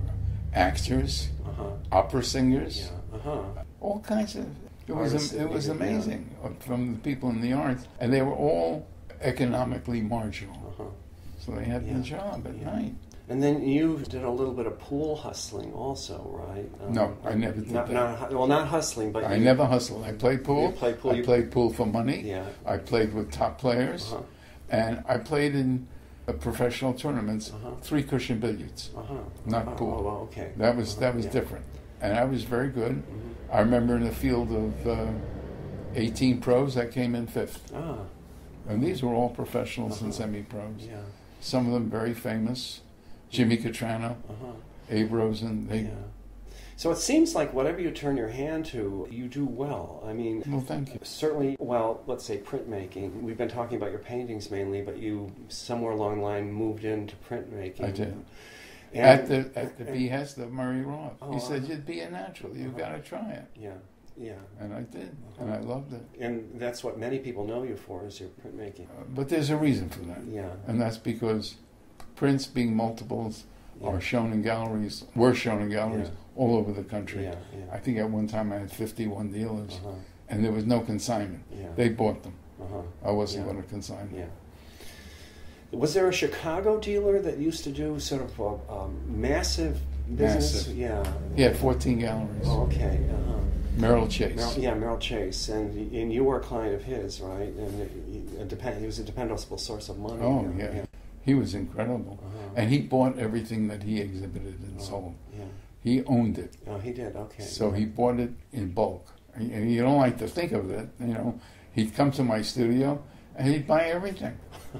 actors, Uh-huh. opera singers, Yeah. Uh-huh. all kinds of. It was Artists it that was needed, yeah. amazing uh, from the people in the arts, and they were all economically marginal. Uh-huh. So they had Yeah. the job at Yeah. night. And then you did a little bit of pool hustling also, right? Um, No, I never did not, that. Not, well, not hustling, but I you, never hustled. I played pool. You played pool. I You- played pool for money. Yeah. I played with top players. Uh-huh. And I played in uh, professional tournaments, Uh-huh. three cushion billiards, Uh-huh. not Oh, pool. Oh, well, okay. That was Uh-huh. that was Yeah. different, and I was very good. Mhm. I remember in the field of uh, eighteen pros, I came in fifth, Ah, and these were all professionals and Uh-huh. semi-pros. yeah. Some of them very famous, Jimmy Catrano, Uh-huh. Abe Rosen. They, Yeah. So it seems like whatever you turn your hand to, you do well. I mean, Well, thank you. certainly, well, let's say printmaking. We've been talking about your paintings mainly, but you somewhere along the line moved into printmaking. I did. And, At the at the behest of Murray Roth, Oh, he said, uh-huh. "You'd be a natural. You Uh-huh. got to try it," Yeah, yeah. and I did, and I loved it. And that's what many people know you for, is your printmaking. Uh, but there's a reason for that. Yeah. And that's because prints being multiples Yeah. are shown in galleries, were shown in galleries Yeah. all over the country. Yeah, yeah. I think at one time I had fifty-one dealers, Uh-huh. and there was no consignment. Yeah. They bought them. Uh-huh. I wasn't Yeah. going to consign them. Yeah. Was there a Chicago dealer that used to do sort of a um, massive business? Massive. Yeah. He had fourteen galleries. Oh, okay. Uh-huh. Merrill Chase. Merrill, yeah, Merrill Chase, and and you were a client of his, right? And he, a depend, he was a dependable source of money. Oh, you know, yeah. He was incredible. Uh-huh. And he bought everything that he exhibited and Oh, sold. yeah. He owned it. Oh, he did. Okay. So yeah. he bought it in bulk. And and you don't like to think of it, you know. He'd come to my studio and he'd buy everything.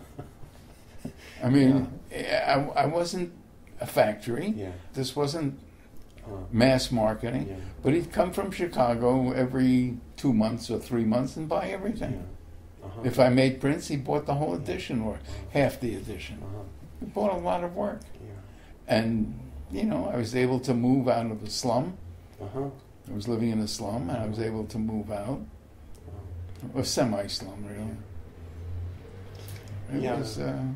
I mean, I, I wasn't a factory. Yeah. This wasn't Uh, mass marketing. Yeah. But he'd come from Chicago every two months or three months and buy everything. yeah. Uh-huh. If I made prints, he bought the whole edition or half the edition. Uh-huh. He bought a lot of work. Yeah. And, you know, I was able to move out of the slum. Uh-huh. I was living in a slum, and I was able to move out. A semi-slum, really. It Yeah. was, uh,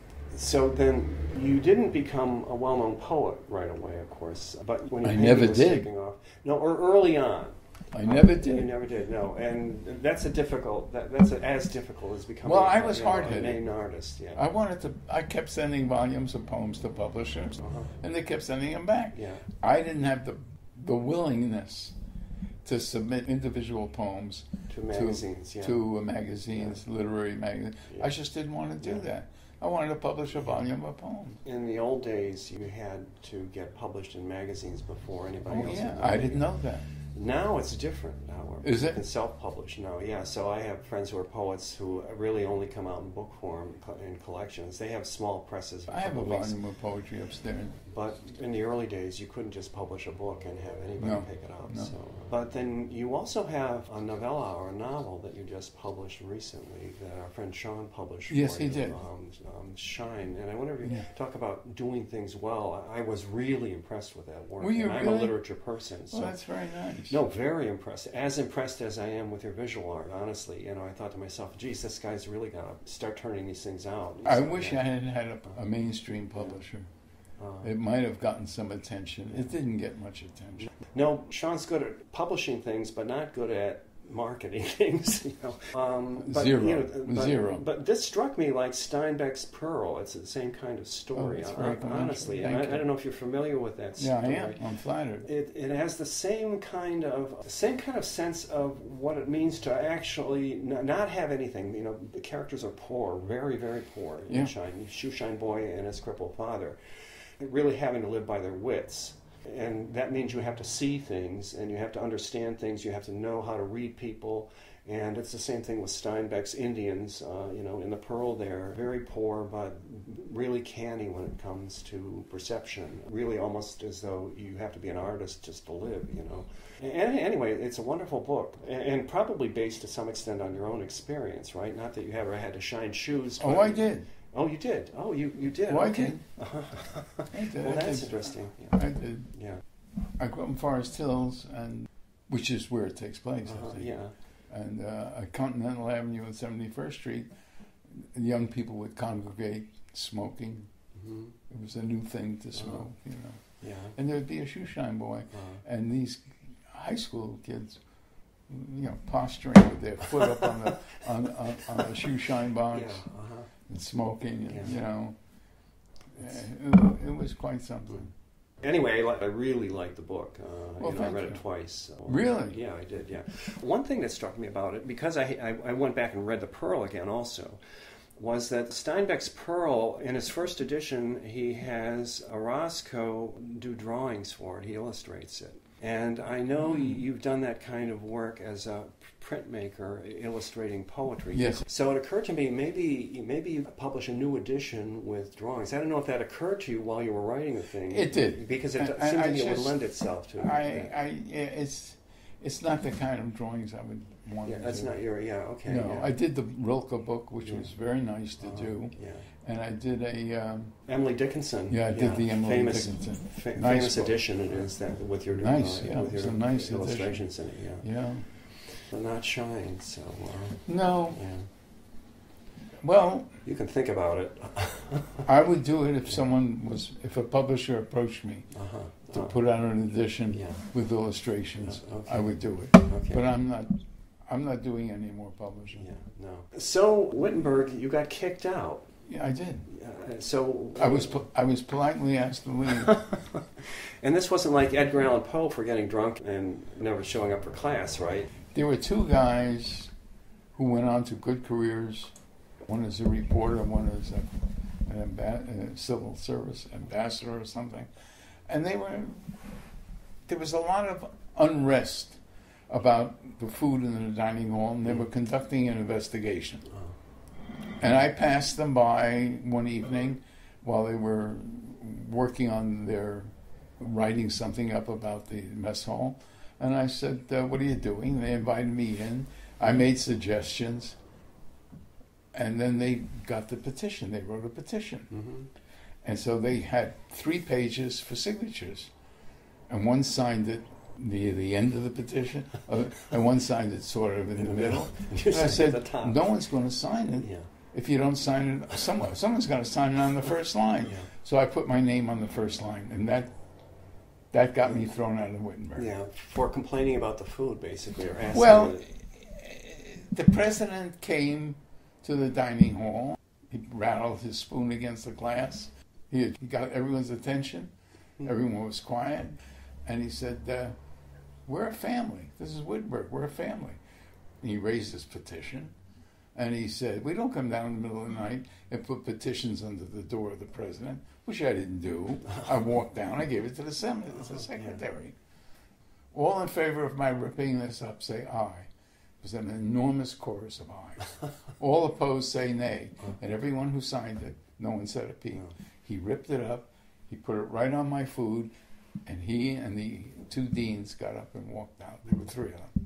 So then, you didn't become a well-known poet right away, of course. But when your I painting never was did. taking off, no, or early on. I never You did. never did, no, and that's a difficult. That, that's a, as difficult as becoming. Well, a, I was you know, a hard-headed. named artist. Yeah. I wanted to, I kept sending volumes of poems to publishers, Uh-huh. and they kept sending them back. Yeah. I didn't have the, the willingness to submit individual poems To magazines, yeah. to uh, magazines, literary magazines. Yeah. I just didn't want to do Yeah. that. I wanted to publish a volume of poems. In the old days, you had to get published in magazines before anybody Oh else. yeah, would I you. didn't know that. Now it's different. Now we're, Is you it? can self-publish now. Yeah. So I have friends who are poets who really only come out in book form co- in collections. They have small presses. I have a couple weeks. volume of poetry upstairs. But in the early days, you couldn't just publish a book and have anybody No, pick it up. no. So, but then you also have a novella or a novel that you just published recently that our friend Sean published. Yes, for he you, did. Um, um, Shine, and I wonder if you Yeah. talk about doing things well. I, I was really impressed with that work. Were you and I'm really? a literature person, so Well, that's very nice. no, very impressed. As impressed as I am with your visual art, honestly. You know, I thought to myself, geez, this guy's really got to start turning these things out. I So, wish yeah. I had had a, a mainstream publisher. Uh, It might have gotten some attention. It didn't get much attention. No, Sean's good at publishing things, but not good at marketing things. You know, um, but, Zero. You know, but, Zero. But this struck me like Steinbeck's Pearl. It's the same kind of story, Oh, it's hon- very commercial. honestly. Thank And I, you. I don't know if you're familiar with that Yeah, story. I am. I'm flattered. It, it has the same kind of same kind of sense of what it means to actually n- not have anything. You know, the characters are poor, very, very poor. Yeah. Shine, shoeshine boy and his crippled father, really having to live by their wits. And that means you have to see things and you have to understand things. You have to know how to read people. And it's the same thing with Steinbeck's Indians. Uh, you know, in the Pearl, they're very poor, but really canny when it comes to perception. Really, almost as though you have to be an artist just to live. You know. And anyway, it's a wonderful book, and, and probably based to some extent on your own experience, right? Not that you ever had to shine shoes. Oh, but- I did. Oh, you did. Oh, you you did. Oh, I okay. did. I did. Well, I that's did. interesting. Yeah. I did. Yeah. I grew up in Forest Hills, and which is where it takes place. I Uh-huh, think. yeah. And uh, at Continental Avenue and seventy-first Street, young people would congregate smoking. hmm It was a new thing to smoke, Uh-huh. you know. Yeah. And there would be a shoeshine boy, Uh, and these high school kids, you know, posturing with their foot up on the on, on, on the shoeshine box yeah. Uh-huh. and smoking, and, Yeah. you know. it, it was quite something. Anyway, I really liked the book. Uh, Well, you know, I thank read you. it twice. So, Really? Yeah, I did, yeah. One thing that struck me about it, because I, I, I went back and read The Pearl again also, was that Steinbeck's Pearl, in his first edition, he has Orozco do drawings for it. He illustrates it. And I know Mm. you've done that kind of work as a printmaker, illustrating poetry. Yes. So it occurred to me, maybe maybe you publish a new edition with drawings. I don't know if that occurred to you while you were writing the thing. It did. Because it I- seemed I to me it would just- lend itself to I, that. I, it's, it's not the kind of drawings I would want Yeah, to that's do. not your, yeah, okay. No, yeah. I did the Rilke book, which Yeah. was very nice to Uh-huh, do, Yeah. and I did a um, Emily Dickinson. yeah, I did the Emily famous, Dickinson. Fa- Nice famous book. edition it is that with your Nice, uh, yeah, with it was your a nice illustrations in it. Yeah, Yeah, but not shine. So uh, no, yeah, well, you can think about it. I would do it if someone was, if a publisher approached me uh-huh. to uh, put out an edition yeah. with illustrations. Uh, okay. I would do it, Okay. but I'm not. I'm not doing any more publishing. Yeah, no. So Wittenberg, you got kicked out. Yeah, I did. Uh, so I was po- I was politely asked to leave. and this wasn't like Edgar Allan Poe for getting drunk and never showing up for class, right? There were two guys who went on to good careers. One is a reporter, one is a, an amba- a civil service ambassador or something. And they were, there was a lot of unrest about the food in the dining hall, and they were conducting an investigation. And I passed them by one evening while they were working on their, writing something up about the mess hall. And I said, uh, what are you doing? They invited me in. I made suggestions. And then they got the petition. They wrote a petition. Mm-hmm. And so they had three pages for signatures. And one signed it near the end of the petition, uh, and one signed it sort of in, In the, the middle. middle. And I said, at the top. no one's going to sign it. Yeah. If you don't sign it, someone, someone's got to sign it on the first line. Yeah. So I put my name on the first line, and that that got me thrown out of Wittenberg. Yeah, for complaining about the food, basically, or asking. Well, the- the president came to the dining hall. He rattled his spoon against the glass. He, had, he got everyone's attention. Everyone was quiet. And he said, uh, we're a family. This is Wittenberg. We're a family. And he raised his petition. And he said, we don't come down in the middle of the night and put petitions under the door of the president, which I didn't do. I walked down. I gave it to the, sem- to the secretary. All in favor of my ripping this up, say aye. It was an enormous chorus of ayes. All opposed, say nay. And everyone who signed it, no one said a peep. He ripped it up. He put it right on my food. And he and the two deans got up and walked out. There were three of them.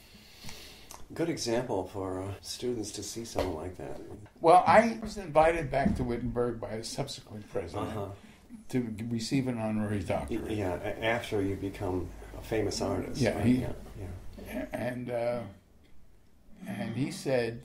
Good example for uh, students to see someone like that. Well, I was invited back to Wittenberg by a subsequent president Uh-huh. to receive an honorary Y- doctorate. Yeah, a- after you become a famous artist. Yeah, right? he- yeah, yeah. And uh, and he said,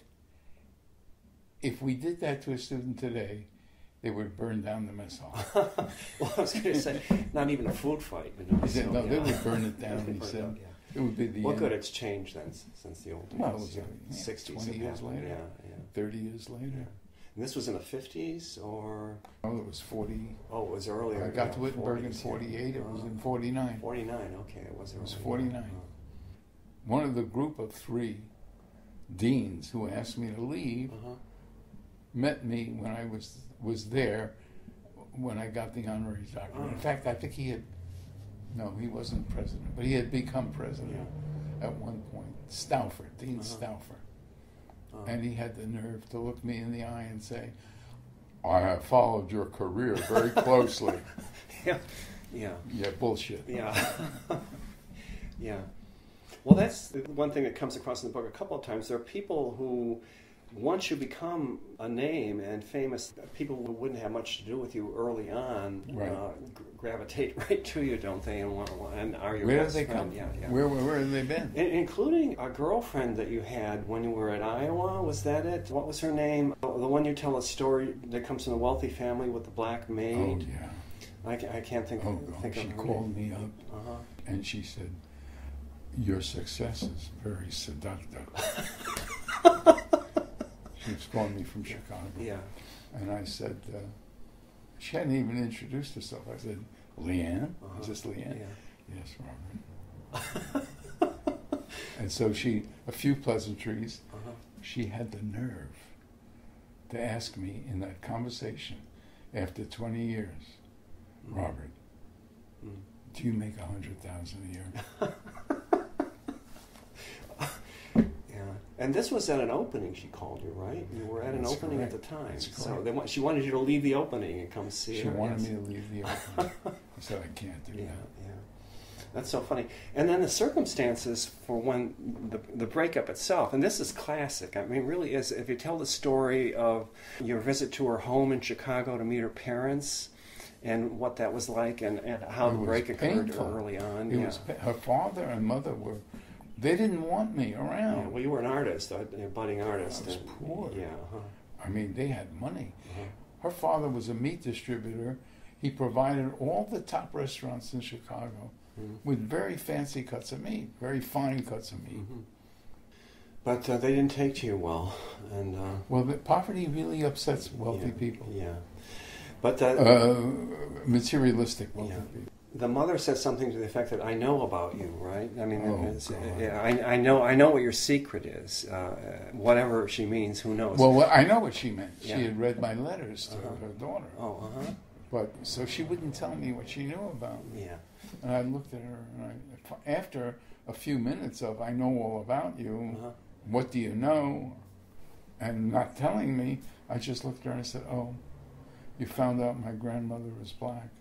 if we did that to a student today, they would burn down the mess hall. Well, I was going to say, not even a food fight. You know, He said, so, no, yeah. they would burn it down. They He burn it said, out, yeah. it would be the Well, end. good, it's changed then s- since the old days. Well, it was, yeah. uh, yeah, sixties. twenty it years happened, later. Yeah, yeah. thirty years later. And this was in the fifties, or Oh, it was forty. oh, it was earlier. I got yeah, to Wittenberg in forties, yeah. forty-eight. It was Uh, in forty-nine. forty-nine. Okay, it was. It was earlier. forty-nine. Oh. One of the group of three deans who asked me to leave Uh-huh. met me when I was was there when I got the honorary doctorate. Oh. In fact, I think he had, no, he wasn't president, but he had become president Yeah. at one point. Stauffer, Dean Uh-huh. Stauffer. Oh. And he had the nerve to look me in the eye and say, I have followed your career very closely. yeah, yeah, Yeah, bullshit. yeah, yeah. Well, that's the one thing that comes across in the book a couple of times. There are people who, once you become a name and famous, people who wouldn't have much to do with you early on Right. uh, g- gravitate right to you, don't they? And, want, and are your Where did best they friend. come? Yeah, yeah. Where, where, where have they been? In- including a girlfriend that you had when you were at Iowa. Was that it? What was her name? The one you tell a story that comes from a wealthy family with the black Oh, maid. yeah. I, ca- I can't think, Oh, think God. of She her called name. me up Uh-huh. and she said, your success is very seductive. She was calling me from Chicago. Yeah. And I said, uh, She hadn't even introduced herself. I said, Leanne? Uh-huh. Is this Leanne? Yeah. Yes, Robert. And so she, a few pleasantries, Uh-huh. she had the nerve to ask me in that conversation after twenty years, Mm. Robert, Mm. do you make a hundred thousand a year? Yeah, and this was at an opening. She called you, right? You were at an That's opening correct. at the time. That's So correct. they want, she wanted you to leave the opening and come see She her. wanted yes. me to leave the opening. I said, I can't do Yeah, that. yeah. That's so funny. And then the circumstances for when the the breakup itself, and this is classic. I mean, really is. If you tell the story of your visit to her home in Chicago to meet her parents, and what that was like, and, and how It the was break occurred painful. early on. It yeah. was pa- her father and mother were, they didn't want me Yeah, around. well, you were an artist, a, a budding artist. I was and- poor. Yeah. Uh-huh. I mean, they had money. Uh-huh. Her father was a meat distributor. He provided all the top restaurants in Chicago Mhm. with very fancy cuts of meat, very fine cuts of meat. Mhm. But uh, they didn't take to you well, and uh, Well, the poverty really upsets wealthy yeah, people. Yeah, but uh, Uh, materialistic wealthy Yeah. people. the mother says something to the effect that I know about you, right? I mean, Oh, it's, God. yeah, I, I know, I know what your secret is. Uh, whatever she means, who knows? Well, well, I know what she meant. Yeah. She had read my letters to Uh-huh. her daughter. Oh, uh huh. But so she wouldn't tell me what she knew about me. Yeah. And I looked at her, and I, after a few minutes of "I know all about you," Uh-huh. what do you know, and not telling me, I just looked at her and I said, "Oh, you found out my grandmother was black."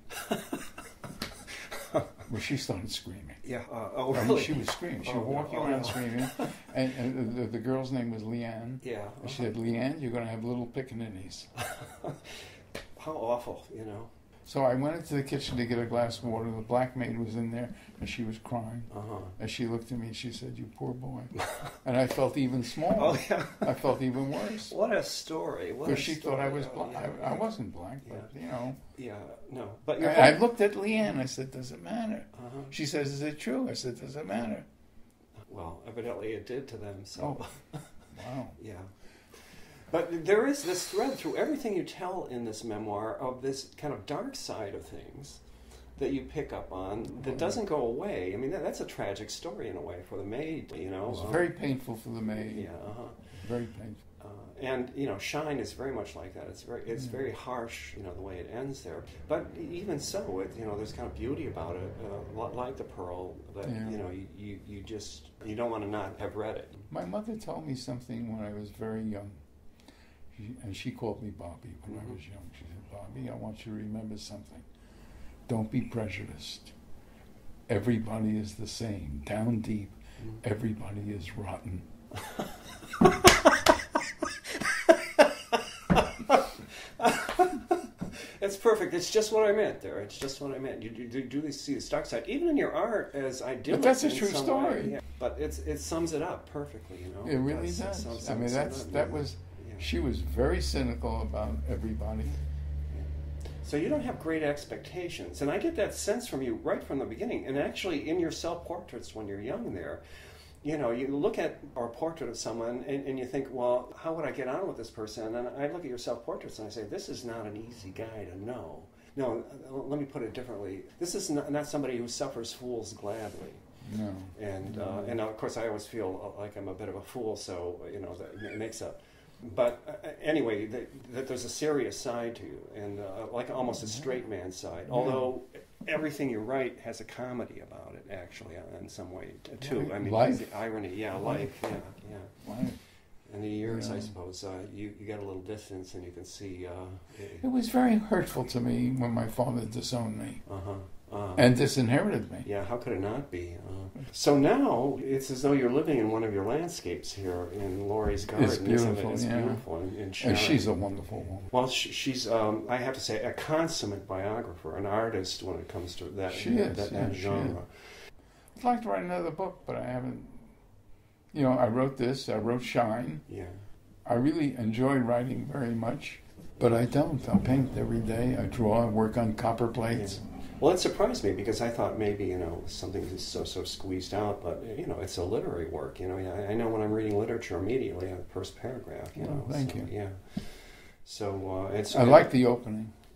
Well, she started screaming. Yeah. Uh, oh, I mean, really? she was screaming. She Oh, was walking no. Oh, around no. screaming, and, and the, the girl's name was Leanne. Yeah. And she uh-huh. said, "Leanne, you're going to have little pickaninnies." How awful, you know. So I went into the kitchen to get a glass of water. The black maid was in there, and she was crying. Uh huh. And she looked at me and she said, "You poor boy." And I felt even smaller. Oh yeah. I felt even worse. What a story. What a Because she thought I story. was Oh, black. yeah. I, I wasn't black, but, you know. Yeah. No. But I, you're. I looked at Leanne. I said, "Does it matter?" Uh-huh. She says, "Is it true?" I said, "Does it matter?" Well, evidently it did to them. So. Oh. Wow. Yeah. But there is this thread through everything you tell in this memoir of this kind of dark side of things that you pick up on that doesn't go away. I mean, that, that's a tragic story in a way for the maid, you know. It was Um, very painful for the maid. Yeah, uh-huh. Very painful. Uh, and, you know, Shine is very much like that. It's very it's Yeah. very harsh, you know, the way it ends there. But even so, it, you know, there's kind of beauty about it, uh, li- like the Pearl, that, Yeah. you know, you, you, you just, you don't want to not have read it. My mother told me something when I was very young. She, and she called me Bobby when Mhm. I was young. She said, "Bobby, I want you to remember something. Don't be prejudiced. Everybody is the same. Down deep, Mhm. everybody is rotten." It's perfect. It's just what I meant there. It's just what I meant. You, you, you do see the dark side, even in your art, as idyllic. But that's a in true some story. way. Yeah. But it's it sums it up perfectly. You know, It really That's- does. sums- I mean, sums it that's up, that yeah. was. Yeah. She was very cynical about everybody. So you don't have great expectations, and I get that sense from you right from the beginning. And actually, in your self-portraits when you're young, there, you know, you look at our portrait of someone, and, and you think, well, how would I get on with this person? And I look at your self-portraits and I say, this is not an easy guy to know. No, let me put it differently. This is not, not somebody who suffers fools gladly. No. And uh, and of course, I always feel like I'm a bit of a fool, so you know that it makes up. But uh, anyway, that, that there's a serious side to you, and uh, like almost a straight man side. Yeah. Although everything you write has a comedy about it, actually, uh, in some way t- too. Life. I mean, Life. the irony, yeah, Life. life, yeah, yeah. Life. And the years, I Yeah. suppose, uh, you you get a little distance, and you can see. Uh It was very hurtful to me when my father disowned me huh. Uh, and disinherited me. Yeah, how could it not be? Uh, so now it's as though you're living in one of your landscapes here in Laurie's garden. It's isn't it? beautiful, It's yeah. beautiful. In, in And Sharon. she's a wonderful woman. Well, sh- she's, um, I have to say, a consummate biographer, an artist when it comes to that, She that, is, that, yeah, that she genre. I'd like to write another book, but I haven't. You know, I wrote this, I wrote Shine. Yeah. I really enjoy writing very much, but I don't. I paint every day, I draw, I work on copper plates. Yeah. Well, it surprised me because I thought maybe, you know, something is so, so squeezed out, but, you know, it's a literary work, you know. I, I know when I'm reading literature immediately, the first paragraph, you Oh, know. thank so, you. Yeah. So uh, it's... I like the opening.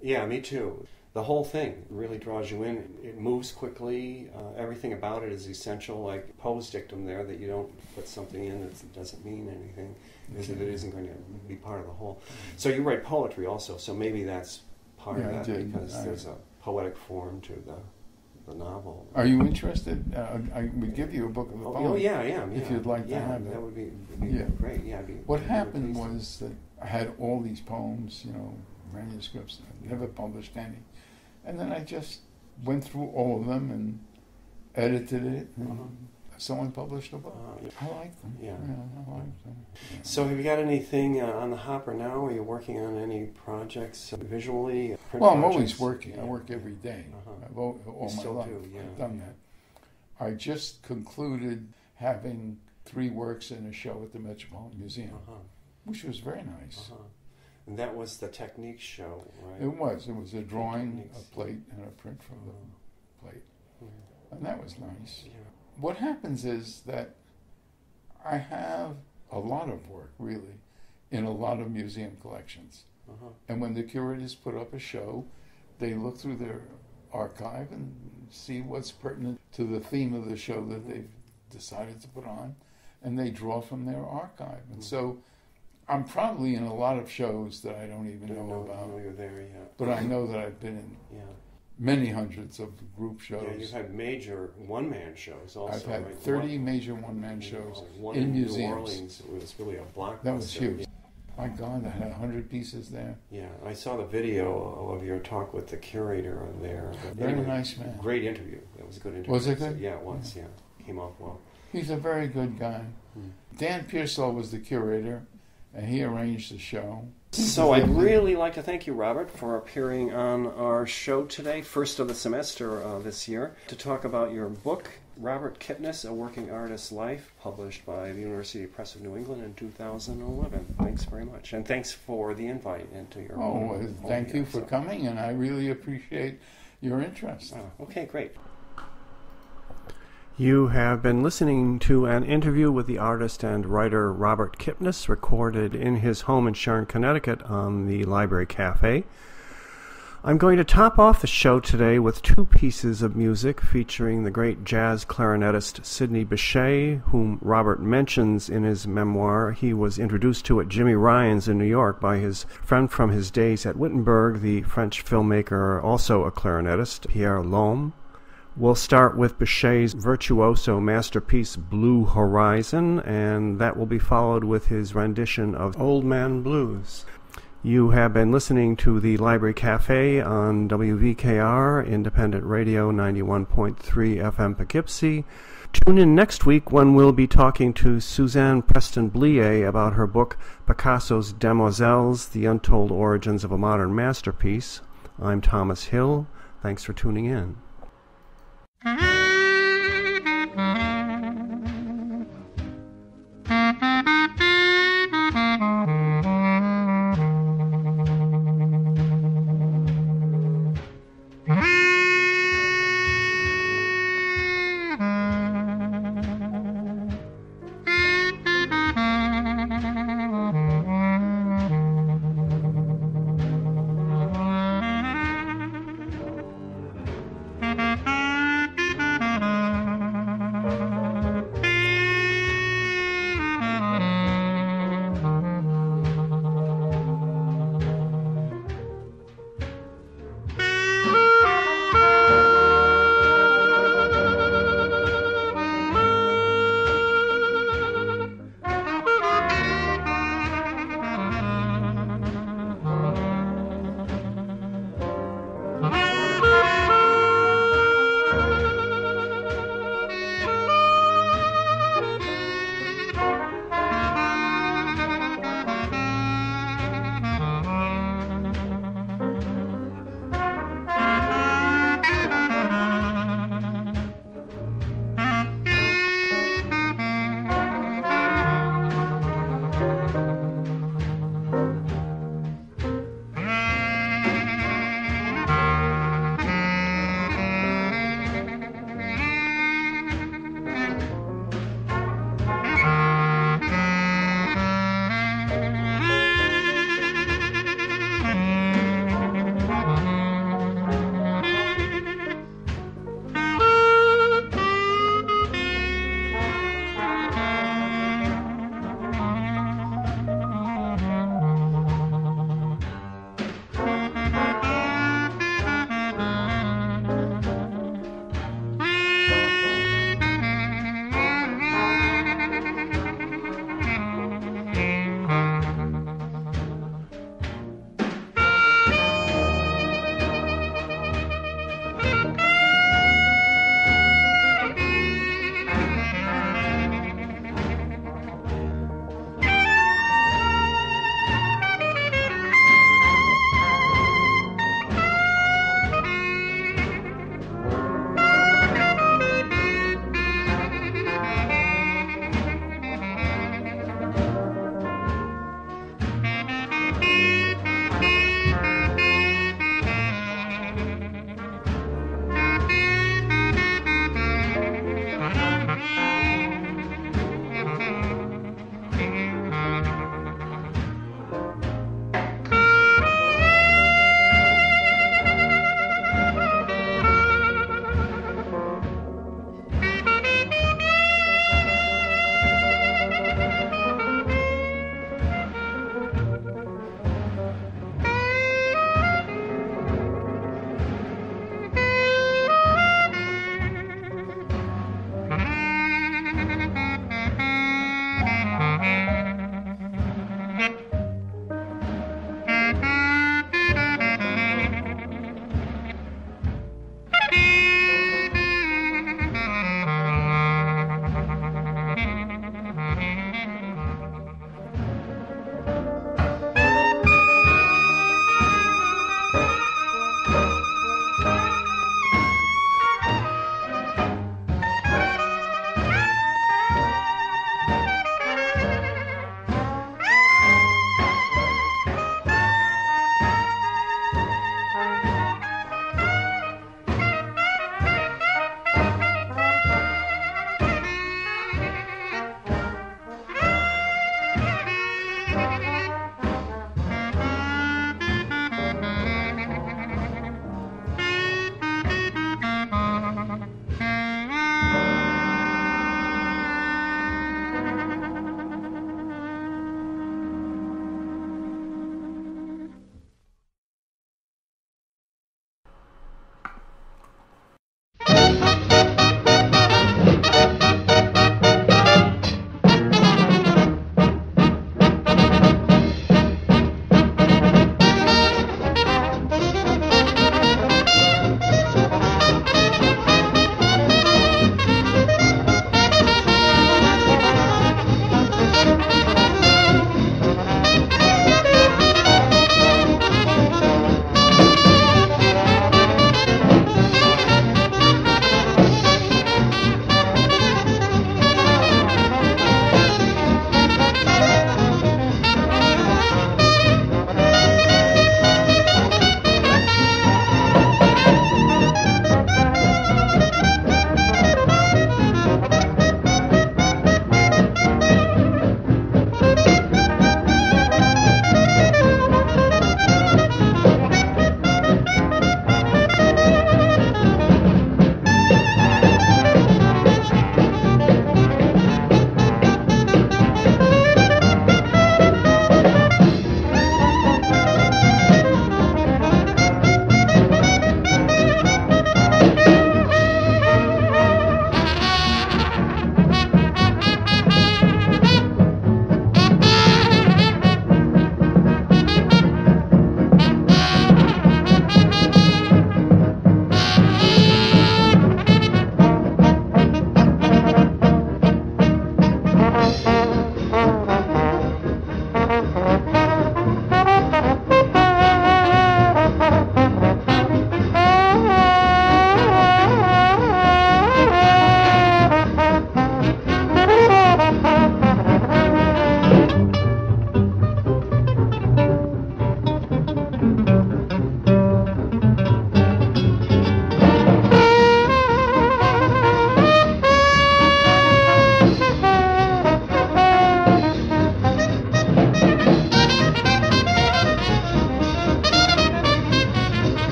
Yeah, me too. The whole thing really draws you in. It moves quickly. Uh, everything about it is essential, like Poe's dictum there, that you don't put something in that doesn't mean anything, because it isn't going to be part of the whole. So you write poetry also, so maybe that's part yeah, of I that, did. because I, there's a poetic form to the the novel. Are you interested? Uh, I would give you a book of the Oh, poem. oh yeah, I am. If yeah. you'd like yeah, to have it. that would be, be Yeah. great. Yeah, I'd be, What I'd be happened pleased. was that I had all these poems, you know, manuscripts. I never published any. And then I just went through all of them and edited it. And Uh-huh. someone published a book. Uh, yeah. I like them. Yeah. I like them. Yeah. So have you got anything uh, on the hopper now? Are you working on any projects uh, visually? Print Well, I'm projects? always working. Yeah. I work every day. Uh-huh. I've all, all You my still life. do, yeah. I've done that. I just concluded having three works in a show at the Metropolitan Museum, Uh-huh. which was very nice. Uh-huh. And that was the Technique show, right? It was. It was a drawing, Techniques. a plate, and a print from the plate. Yeah. And that was nice. Yeah. What happens is that I have a lot of work, really, in a lot of museum collections. Uh-huh. And when the curators put up a show, they look through their archive and see what's pertinent to the theme of the show that they've decided to put on, and they draw from their archive. And so I'm probably in a lot of shows that I don't even Don't know know, about, know you're there yet. but I know that I've been in Yeah. many hundreds of group shows. Yeah, you've had major one-man shows also. I've had right? thirty One- major one-man shows one in in New museums. Orleans was really a blockbuster. That was huge. My God, I had a hundred pieces there. Yeah, I saw the video of your talk with the curator there. But Very anyway, nice man. Great interview. That was a good interview. Was it So, good? yeah, it was. Yeah, came off well. He's a very good guy. Hmm. Dan Pearsall was the curator, and he arranged the show. So I'd really like to thank you, Robert, for appearing on our show today, first of the semester uh, this year, to talk about your book, Robert Kipniss, A Working Artist's Life, published by the University Press of New England in two thousand eleven. Thanks very much. And thanks for the invite into your Oh, home. well, home thank here, you for so. coming, and I really appreciate your interest. Oh, okay, great. You have been listening to an interview with the artist and writer Robert Kipniss, recorded in his home in Sharon, Connecticut on the Library Café. I'm going to top off the show today with two pieces of music featuring the great jazz clarinetist Sidney Bechet, whom Robert mentions in his memoir. He was introduced to at Jimmy Ryan's in New York by his friend from his days at Wittenberg, the French filmmaker, also a clarinetist, Pierre Lhomme. We'll start with Bechet's virtuoso masterpiece, Blue Horizon, and that will be followed with his rendition of Old Man Blues. You have been listening to the Library Café on W V K R, Independent Radio, ninety-one point three F M Poughkeepsie. Tune in next week when we'll be talking to Suzanne Preston-Blier about her book, Picasso's Demoiselles, The Untold Origins of a Modern Masterpiece. I'm Thomas Hill. Thanks for tuning in.